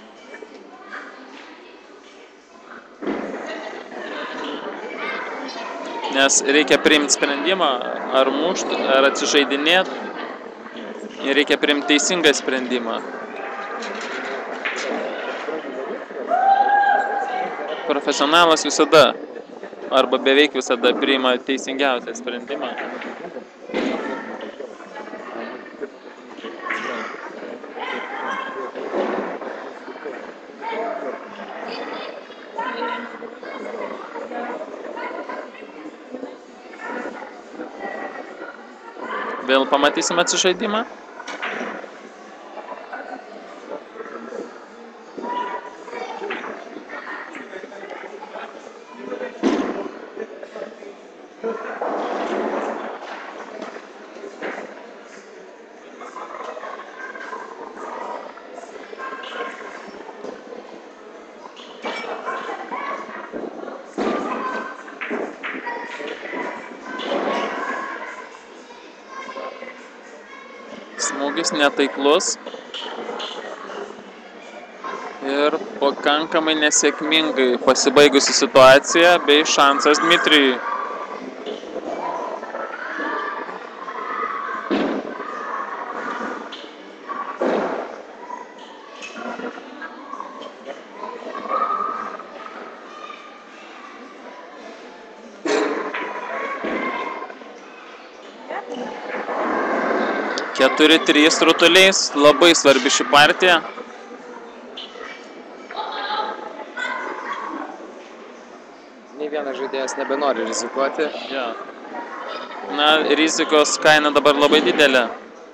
Nes reikia priimti sprendimą, ar mušti, ar atsižaidinėti. Ir reikia priimti teisingą sprendimą. Profesionalas visada, arba beveik visada priima teisingiausią sprendimą. Vėl pamatysim atsižaidimą. Smūgis netaiklus ir pakankamai nesėkmingai pasibaigusi situacija bei šansas Dmitrijui. 4-3 rutuliais, labai svarbi ši partija. Nei vienas žaidėjas nebenori rizikuoti. Ja. Na, rizikos kaina dabar labai didelė.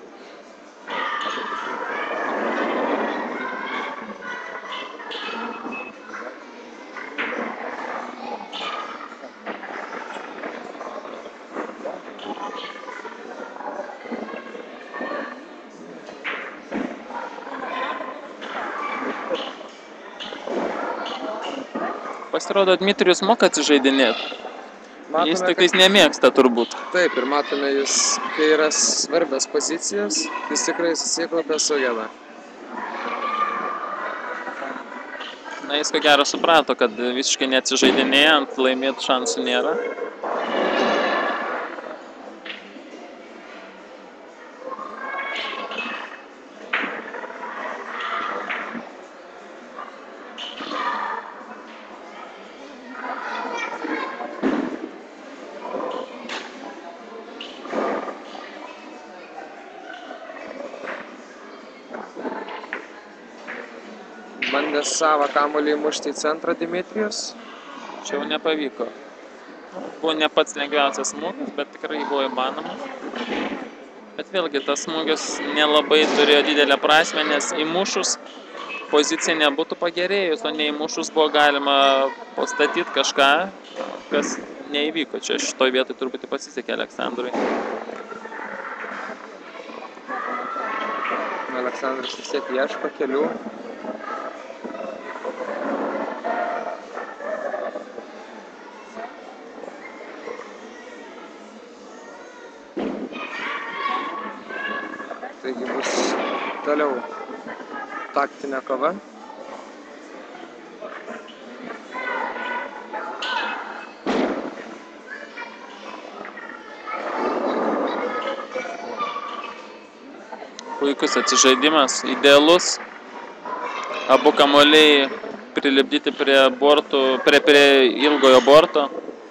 Pasirodo, Dmitrijus moka atsižaidinėti. Jis tik tais nemėgsta turbūt. Taip, ir matome jis, kai yra svarbios pozicijos, jis tikrai susikaupia sugeba. Na, jis ko gero suprato, kad visiškai neatsižaidinėjant laimėti šansų nėra. Bandė savo kamuolį įmušti į centrą Dmitrijus. Čia jau nepavyko. Buvo ne pats lengviausias smūgis, bet tikrai buvo įmanomas. Bet vėlgi, tas smūgis nelabai turėjo didelę prasmę, nes įmušus pozicija nebūtų pagerėjus, o neįmušus buvo galima pastatyti kažką, kas neįvyko. Čia šitoj vietoj turbūt pasisekė Aleksandrui. Aleksandras vis tiek ieško kelių. Taigi bus toliau taktinė kova. Puikus atsižaidimas, idealus. Abu kamuoliai prilipdyti prie bortų, prie ilgojo borto.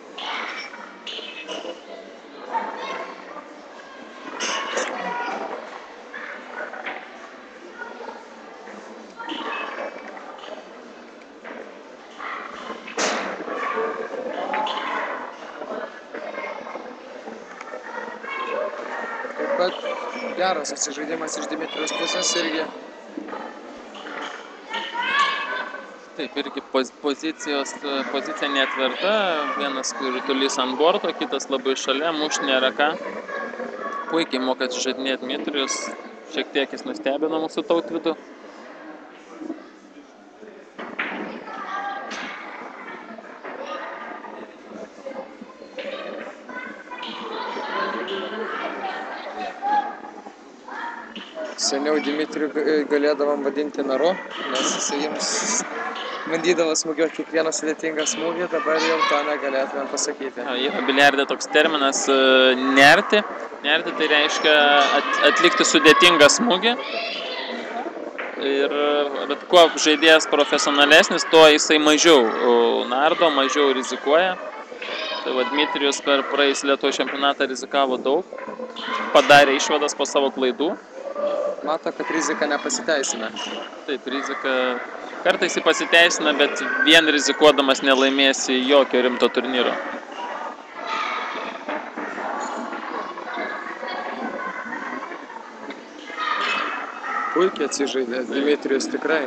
Taip pat geras atsižaidimas iš Dmitrijos pusės irgi. Taip, irgi pozicija neatverta. Vienas rutulys ant borto, kitas labai šalia, muš nėra ką. Puikiai moka atsižaidinėti Dmitrijus. Šiek tiek jis nustebino mūsų Tautvydu. Seniau Dmitrijų galėdavom vadinti naru, nes jisai jiems bandydavo smūgiuoti kiekvieną sudėtingą smūgį, dabar jau to negalėtumėm pasakyti. Yra biliardė toks terminas nerti. Nerti tai reiškia atlikti sudėtingą smūgį. Bet kuo žaidėjas profesionalesnis, tuo jisai mažiau nardo, mažiau rizikuoja. Tai va, Dmitrijus per praėjusį Lietuvos čempionatą rizikavo daug, padarė išvadas po savo klaidų. Mato, kad rizika nepasiteisina. Taip, rizika kartais jį pasiteisina, bet vien rizikuodamas nelaimėsi jokio rimto turnyro. Puikiai atsižaidė Dmitrijus tikrai.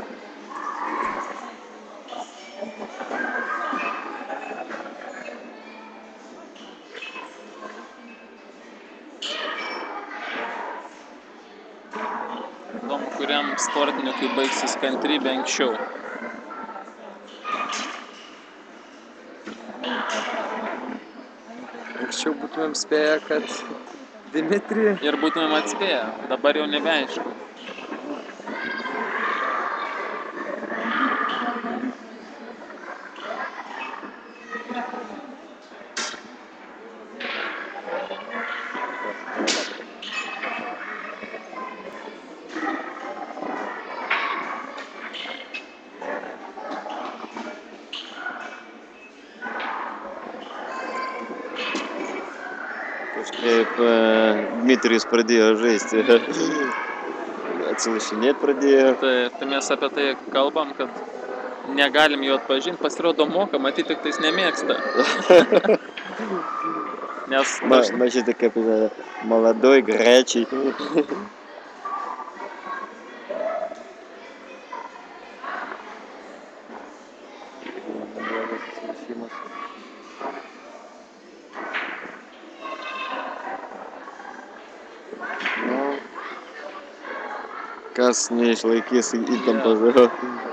Įdomu, kuriam sportininkui baigsis kantrybė anksčiau. Anksčiau būtumėm spėję, kad Dmitrijų. Ir būtumėm atspėję, dabar jau nebeaišku. kaip Dmitrijus pradėjo žaisti. Atsilašinėt pradėjo. Tai mes apie tai kalbam, kad negalim jo atpažinti, pasirodo moka, matyti tik tais nemėgsta. Nes Mažyti kaip молодой, горячий. Kas neišlaikys įtampos.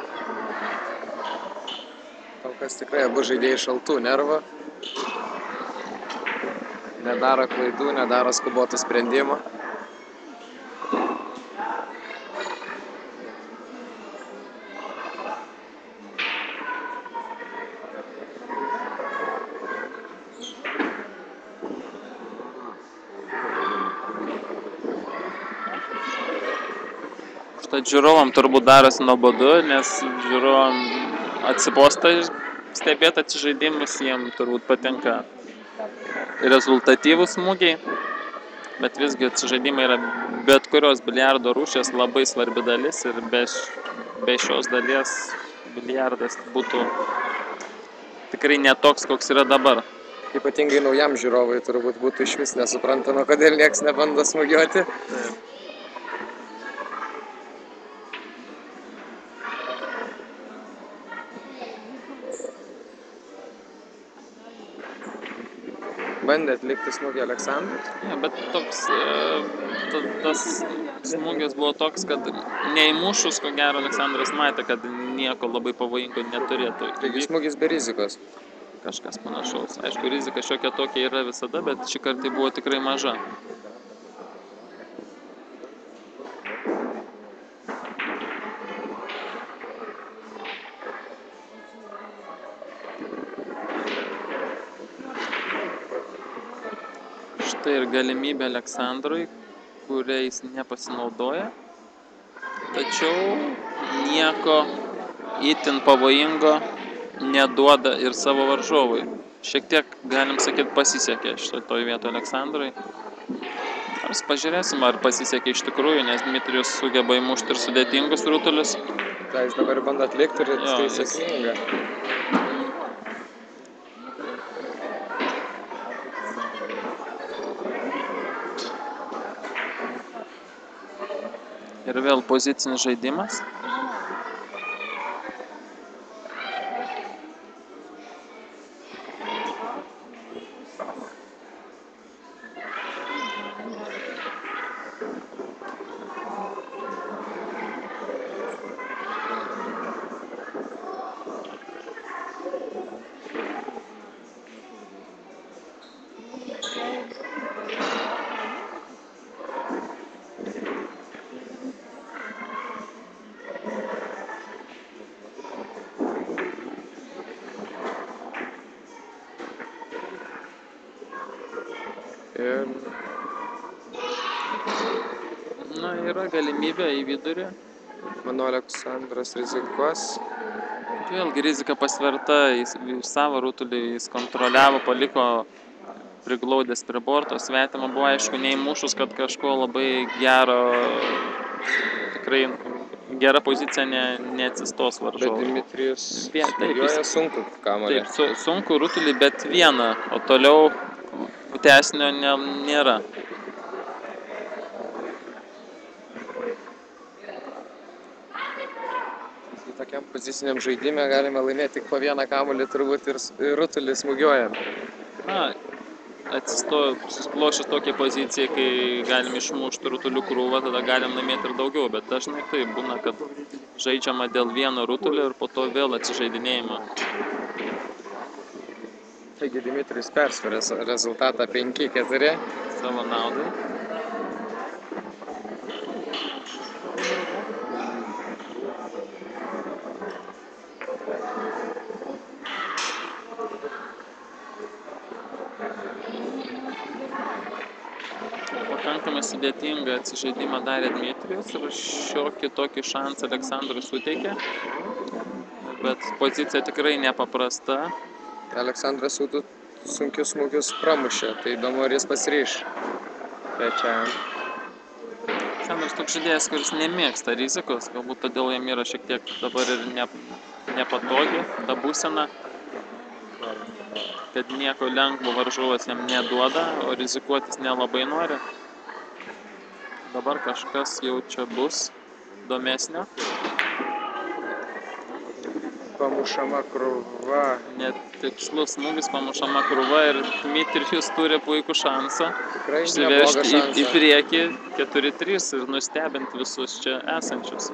Kol kas tikrai abu žaidėjai šaltų nervų. Nedaro klaidų, nedaro skubotų sprendimų. Užtat žiūrovam turbūt darosi nuobodu, nes žiūrovam atsibosta stebėti atsižaidimus, jiem turbūt patinka rezultatyvūs smūgiai, bet visgi atsižaidimai yra bet kurios biliardo rūšies labai svarbi dalis ir be šios dalies biliardas būtų tikrai netoks, koks yra dabar. Ypatingai naujam žiūrovui turbūt būtų išvis nesuprantama, kodėl nieks nebando smūgiuoti. Bandė atlikti smūgį Aleksandras. Ja, bet toks, tas smūgis buvo toks, kad neįmušus, ko gero, Aleksandras matė, kad nieko labai pavojingo neturėtų. Taigi smūgis be rizikos. Kažkas panašaus. Aišku, rizika šiokia tokia yra visada, bet šį kartą buvo tikrai maža. Štai ir galimybė Aleksandrui, kuriais nepasinaudoja, tačiau nieko itin pavojingo neduoda ir savo varžovui. Šiek tiek, galim sakyti, pasisekė šitoj vietoje Aleksandrui. Nors pažiūrėsim, ar pasisekė iš tikrųjų, nes Dmitrijus sugeba įmušti ir sudėtingus rutulius. Tai jis dabar bando atlikti ir tai sėkminga. Ir vėl pozicinis žaidimas. Ir Na, yra galimybė į vidurį. manau, Aleksandras rizikuos. Vėlgi rizika pasverta, jis savo rutulį jis kontroliavo, paliko priglaudęs prie borto, svetima buvo aišku neįmušus, kad kažko labai gero, tikrai gera pozicija neatsistos Bet varžovui. Dmitrijus Taip, smūgiuoja sunku kamuolį. Taip, sunku rutulį, bet vieną, o toliau tęsinio nėra. Tokiam poziciniam žaidime galime laimėti tik po vieną kamuolį turbūt ir rutulį smūgiuojant. Na, susiklošęs tokią poziciją, kai galim išmušti rutulių krūvą, tada galim laimėti ir daugiau, bet dažnai tai būna, kad žaidžiama dėl vieno rutulio ir po to vėl atsižaidinėjama. Taigi Dmitrijus persvarė rezultatą 5-4. Savo naudai. Pakankamai sudėtingą atsižaidimą darė Dmitrijus ir šiokį tokį šansą Aleksandrui suteikė, bet pozicija tikrai nepaprasta. Aleksandras jau sunkius smūgius pramušė, tai įdomu, ar jis pasiryš trečiajam. Aleksandras toks žaidėjas, kuris nemėgsta rizikos, galbūt todėl jam yra šiek tiek dabar ir nepatogi ta būsena, kad nieko lengvo varžovas jam neduoda, o rizikuotis nelabai nori. Dabar kažkas jau čia bus įdomesnio. Pamušama krūva. Netikslus smūgis, pamušama krūva ir Dmitrijus turi puikų šansą Tikrai neblogą išsiveržti į šansą. priekį 4-3 ir nustebinti visus čia esančius.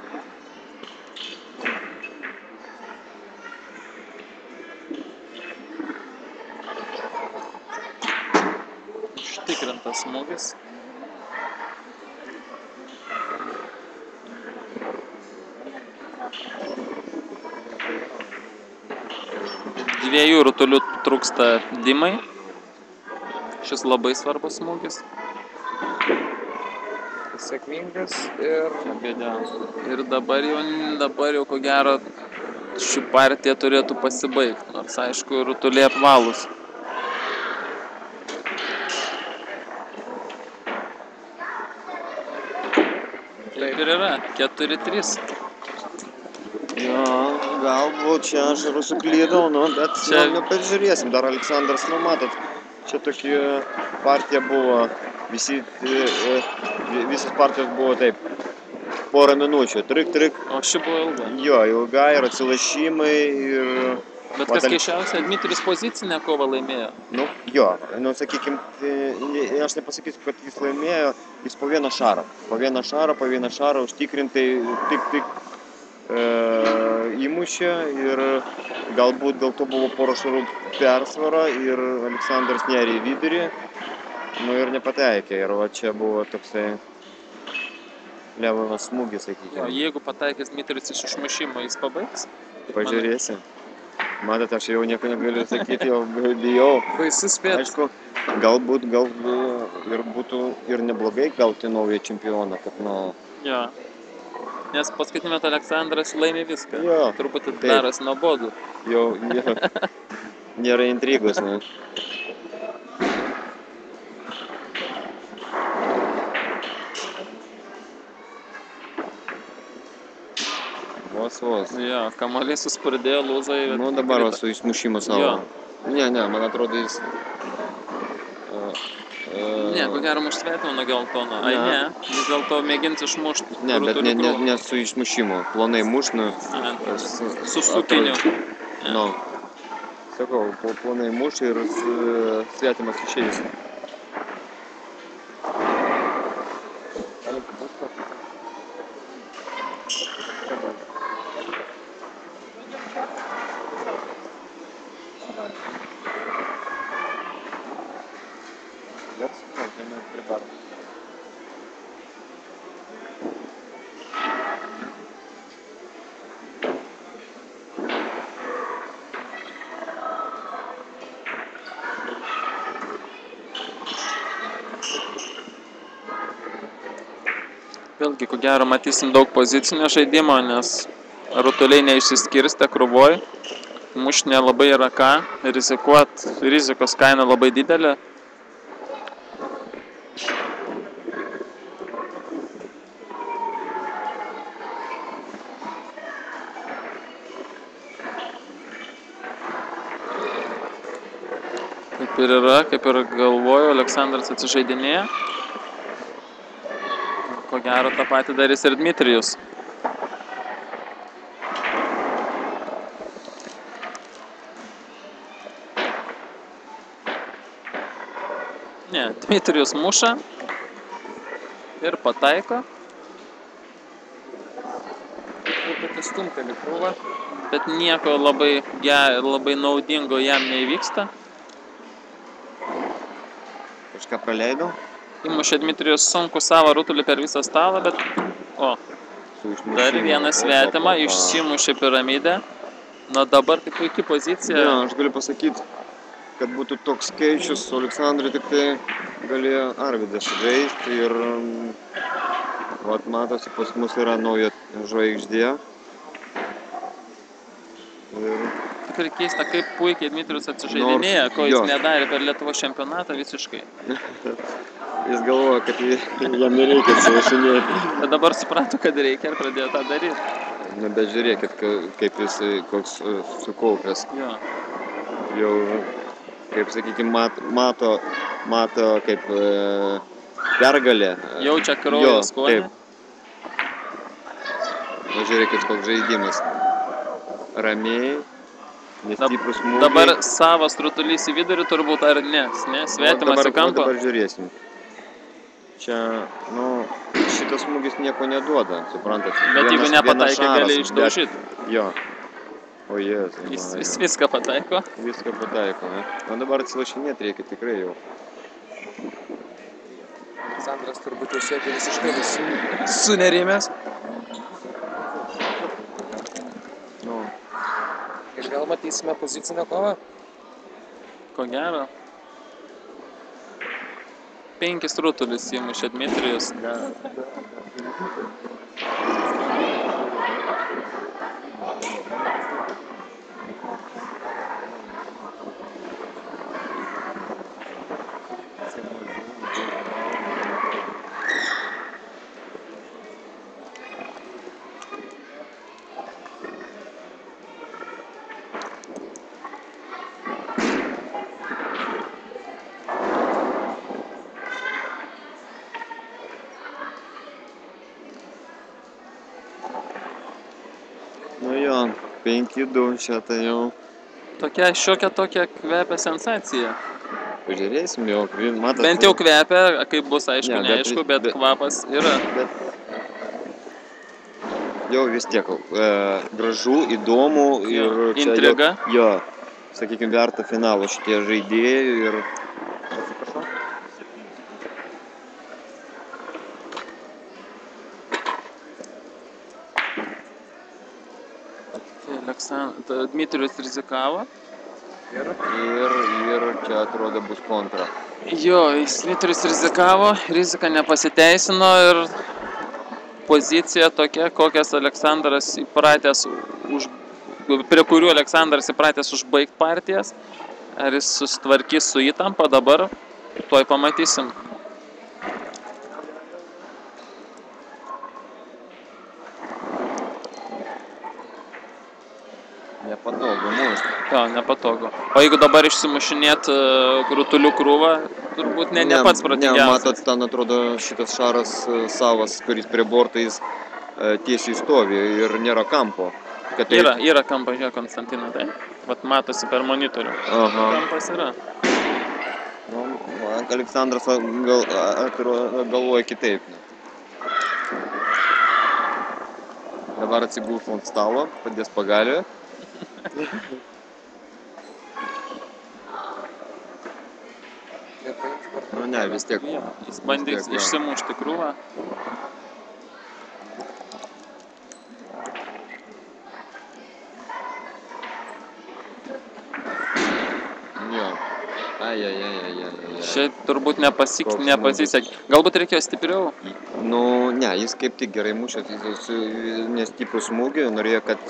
Užtikrintas smūgis. Dviejų rutulių trūksta Dimai. Šis labai svarbus smūgis. Sėkmingas ir Ir dabar jau ko gero ši partija turėtų pasibaigti, nors aišku rutuliai apvalūs. Taip ir yra, 4-3. Jo, galbūt čia aš ir suklydau, nu, bet Čia- pažiūrėsim, dar Aleksandras, nu, matot, čia tokia partija buvo, visas partijos buvo taip, porą minučių, trik, O ši buvo ilga. jo, ilga ir atsilašymai ir, Bet kas keišiausia, Dmitrijus pozicinę kovą laimėjo. nu, jo, nu, sakykim, aš nepasakysiu, kad jis laimėjo, jis po vieną šarą užtikrintai tik įmušė ir galbūt dėl to buvo poro šarų persvara ir Aleksandras nerė į vidurį, nu ir nepataikė. Ir va čia buvo toksai Levonas smūgis, Jo, sakykime. jeigu pataikys Dmitrijus iš išmušimo, jis pabaigs. Pažiūrėsim. Matot, aš jau nieko negaliu sakyti, jau bijau. baisu spėti. Aišku, galbūt ir būtų ir neblogai gauti naują čempioną, kad, nu, Jo. Nes paskutinį metą Aleksandras laimė viską. Jo, Truputį taip. darosi nuobodu. jau nėra intrigos, nu. Vos. Jo, kamuoliai suspurdėjo lūzai. Nu, dabar va su išmušimu savo. Jo. Ne, man atrodo jis... Ne, ko gero muš svetimą nuo geltono. Ai Ne. ne, vis dėlto mėgins išmušti. Ne, bet rutulių krūvą. ne su išmušimu. Plonai mušnu. Su sukiniu. Nu. Sakau, plonai muš ir svetimas išeis. Vėlgi, ko gero, matysim daug pozicinio žaidimo, nes rutuliai neišsiskirstė krūvoj. Mušti nelabai yra ką, rizikos kaina labai didelė. Kaip ir yra, kaip ir galvoju, Aleksandras atsižaidinėja. Ko gero, tą patį darys ir Dmitrijus. Ne, Dmitrijus muša ir pataiko, Truputį stumteli krūvą. bet nieko labai naudingo jam neįvyksta. Kažką praleidau. Įmušė Dmitrijus sunku savo rutulį per visą stalą, bet... O, Su išmušimu. dar vieną svetimą, Opa. išsimušė piramidę. Na dabar tai puikia pozicija. Jo, aš galiu pasakyti, kad būtų toks skaičius, su Aleksandru tik tai galėjo Arvydas žaisti ir vat matosi, pas mus yra nauja žvaigždė ir tikrai keista, kaip puikiai Dmitrijus atsižaidinėja, ko jis jo. nedarė per Lietuvos čempionatą visiškai. Jis galvoja, kad jam nereikia atsilašinėti. Bet dabar suprato, kad reikia ir pradėjo tą daryti. Na, bet žiūrėkit, kaip jis koks sukaupęs. Jo. Jau, kaip sakykime, mato kaip pergalė. Jaučia kraujo skonį. Na, žiūrėkit, koks žaidimas. Ramiai, nestiprus smūgiai. Dabar savas rutulys į vidurį turbūt ar ne? Svetimas į kampą. Dabar žiūrėsim. Čia, nu, šitas smūgis nieko neduoda, suprantat. Bet jeigu nepataikė, gali išdaužyti. Jo. O Jėzus. Jis viską pataiko. Viską pataiko, ne? O dabar atsilašinėti reikia tikrai jau. Aleksandras turbūt jau sėdi visiškai sunerimęs. Nu. Ir gal matysime pozicinę kovą? Ko gero. 5 rutulius įmušė Dmitrijus. Nu jo, 5-2 čia tai jau. Tokia šiokia tokia kvepia sensacija. Pažiūrėsim jau, matot. Bent jau kvepia, kaip bus aišku, Ne, neaišku, bet kvapas yra. Jau vis tiek gražu, įdomu ir čia intriga. Jo, sakykime, verta finalo šitie žaidėjai ir... Dmitrijus rizikavo. Ir čia atrodo bus kontra. Jo, Dmitrijus rizikavo, rizika nepasiteisino ir pozicija tokia, kokias Aleksandras įpratęs prie kurių Aleksandras įpratęs užbaigti partijas. Ar jis susitvarkys su įtampa dabar, tuoj pamatysim. Nepatogu mušti. Jo, nepatogu. O jeigu dabar išsimušinėt rutulių krūvą, turbūt ne pats protingiausias. Ne, matot, ten atrodo šitas šaras savas, kuris prie borto jis tiesiai stovi ir nėra kampo. Yra kampas, žiūrėk, Konstantiną, tai? Vat matosi per monitorių. Aha. Kampas yra. Nu, Aleksandras galvoja kitaip. Dabar atsiguls ant stalo, padės pagalį. Nu ne, vis tiek. Jis bandys išsimušti krūvą. Jo. Šiaip turbūt nepasisekė. Galbūt reikėjo stipriau? Nu, ne, jis kaip tik gerai mušė, jis nestiprų smūgį, norėjo, kad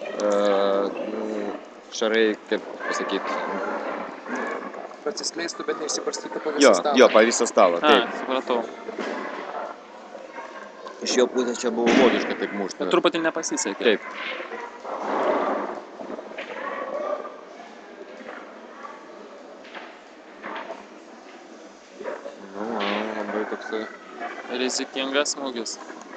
šarai, kaip pasakyti... Atsiskleistų, bet neišsibarstytų po visą stalą. Jo, po visą stalą, taip. Supratau. Iš jo pusės čia buvo logiška taip mušti. Truputį nepasisekė. Taip. Nu, labai toksai... Rizikingas smūgis.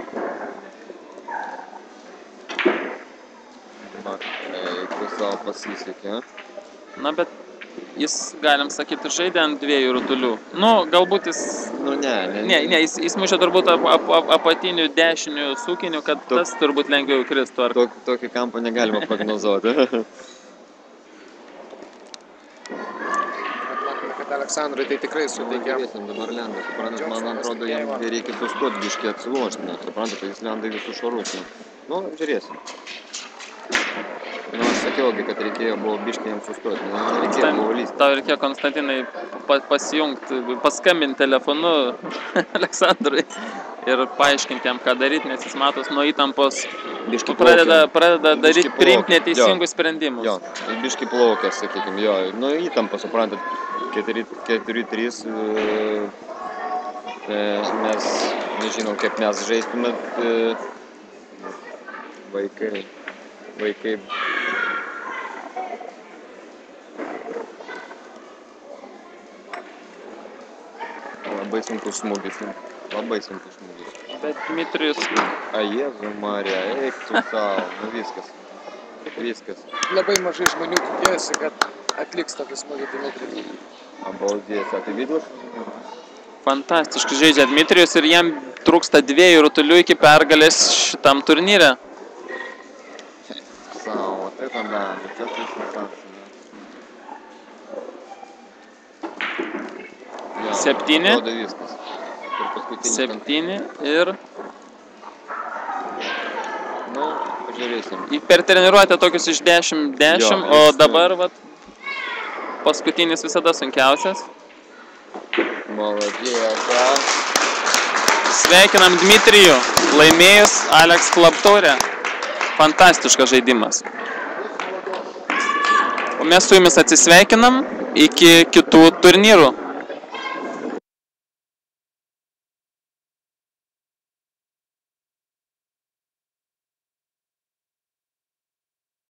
Savo pasisekė. Na, bet jis, galim sakyti, žaidė ant 2 rutulių. Nu, galbūt jis... Nu, ne. Jis mušė turbūt apatinių dešinių sūkinių, kad tas turbūt lengviau kristų. Tokį kampą negalima prognozuoti. Matome, kad Aleksandrui tai tikrai suteikia. Dabar lenda, suprantat, man atrodo, jam reikia sustot biškį atsilošti, suprantat, jis lenda į visus šarus. Nu, žiūrėsim. Nu, aš sakiaugi, kad reikėjo buvo biškį jiems sustoti, nereikėjo buvo lysti. Tau reikėjo, Konstantinai, pasijungti, paskambinti telefonu Aleksandrui ir paaiškinti jam, ką daryti, nes jis matos nuo įtampos pradeda daryti, priimti neteisingus sprendimus. Jo, biškį plaukia, sakykime, jo, nu įtampa, suprantat, 4-3, mes nežinom, kaip mes žaistume, vaikai. Labai sunkus smūgis. Bet Dmitrijus... A Jėzų Marija, eik tu tau, nu viskas. Labai mažai žmonių tikėjosi, kad atliks tokį smūgį Dmitrijus. Обалдеть, а ты видел? Fantastiškai žaidžia Dmitrijus ir jam trūksta 2 rutulių iki pergalės šitam turnyre. Вот это да, вот это сенсация. 7. 7 ir... Nu, pažiūrėsim. Per treniruotę tokius iš 10, o dabar vat, paskutinis visada sunkiausias. Молодец, Sveikinam Dmitrijų, laimėjus Alex Club taurę. Fantastiškas žaidimas. O mes su jumis atsisveikinam iki kitų turnyrų.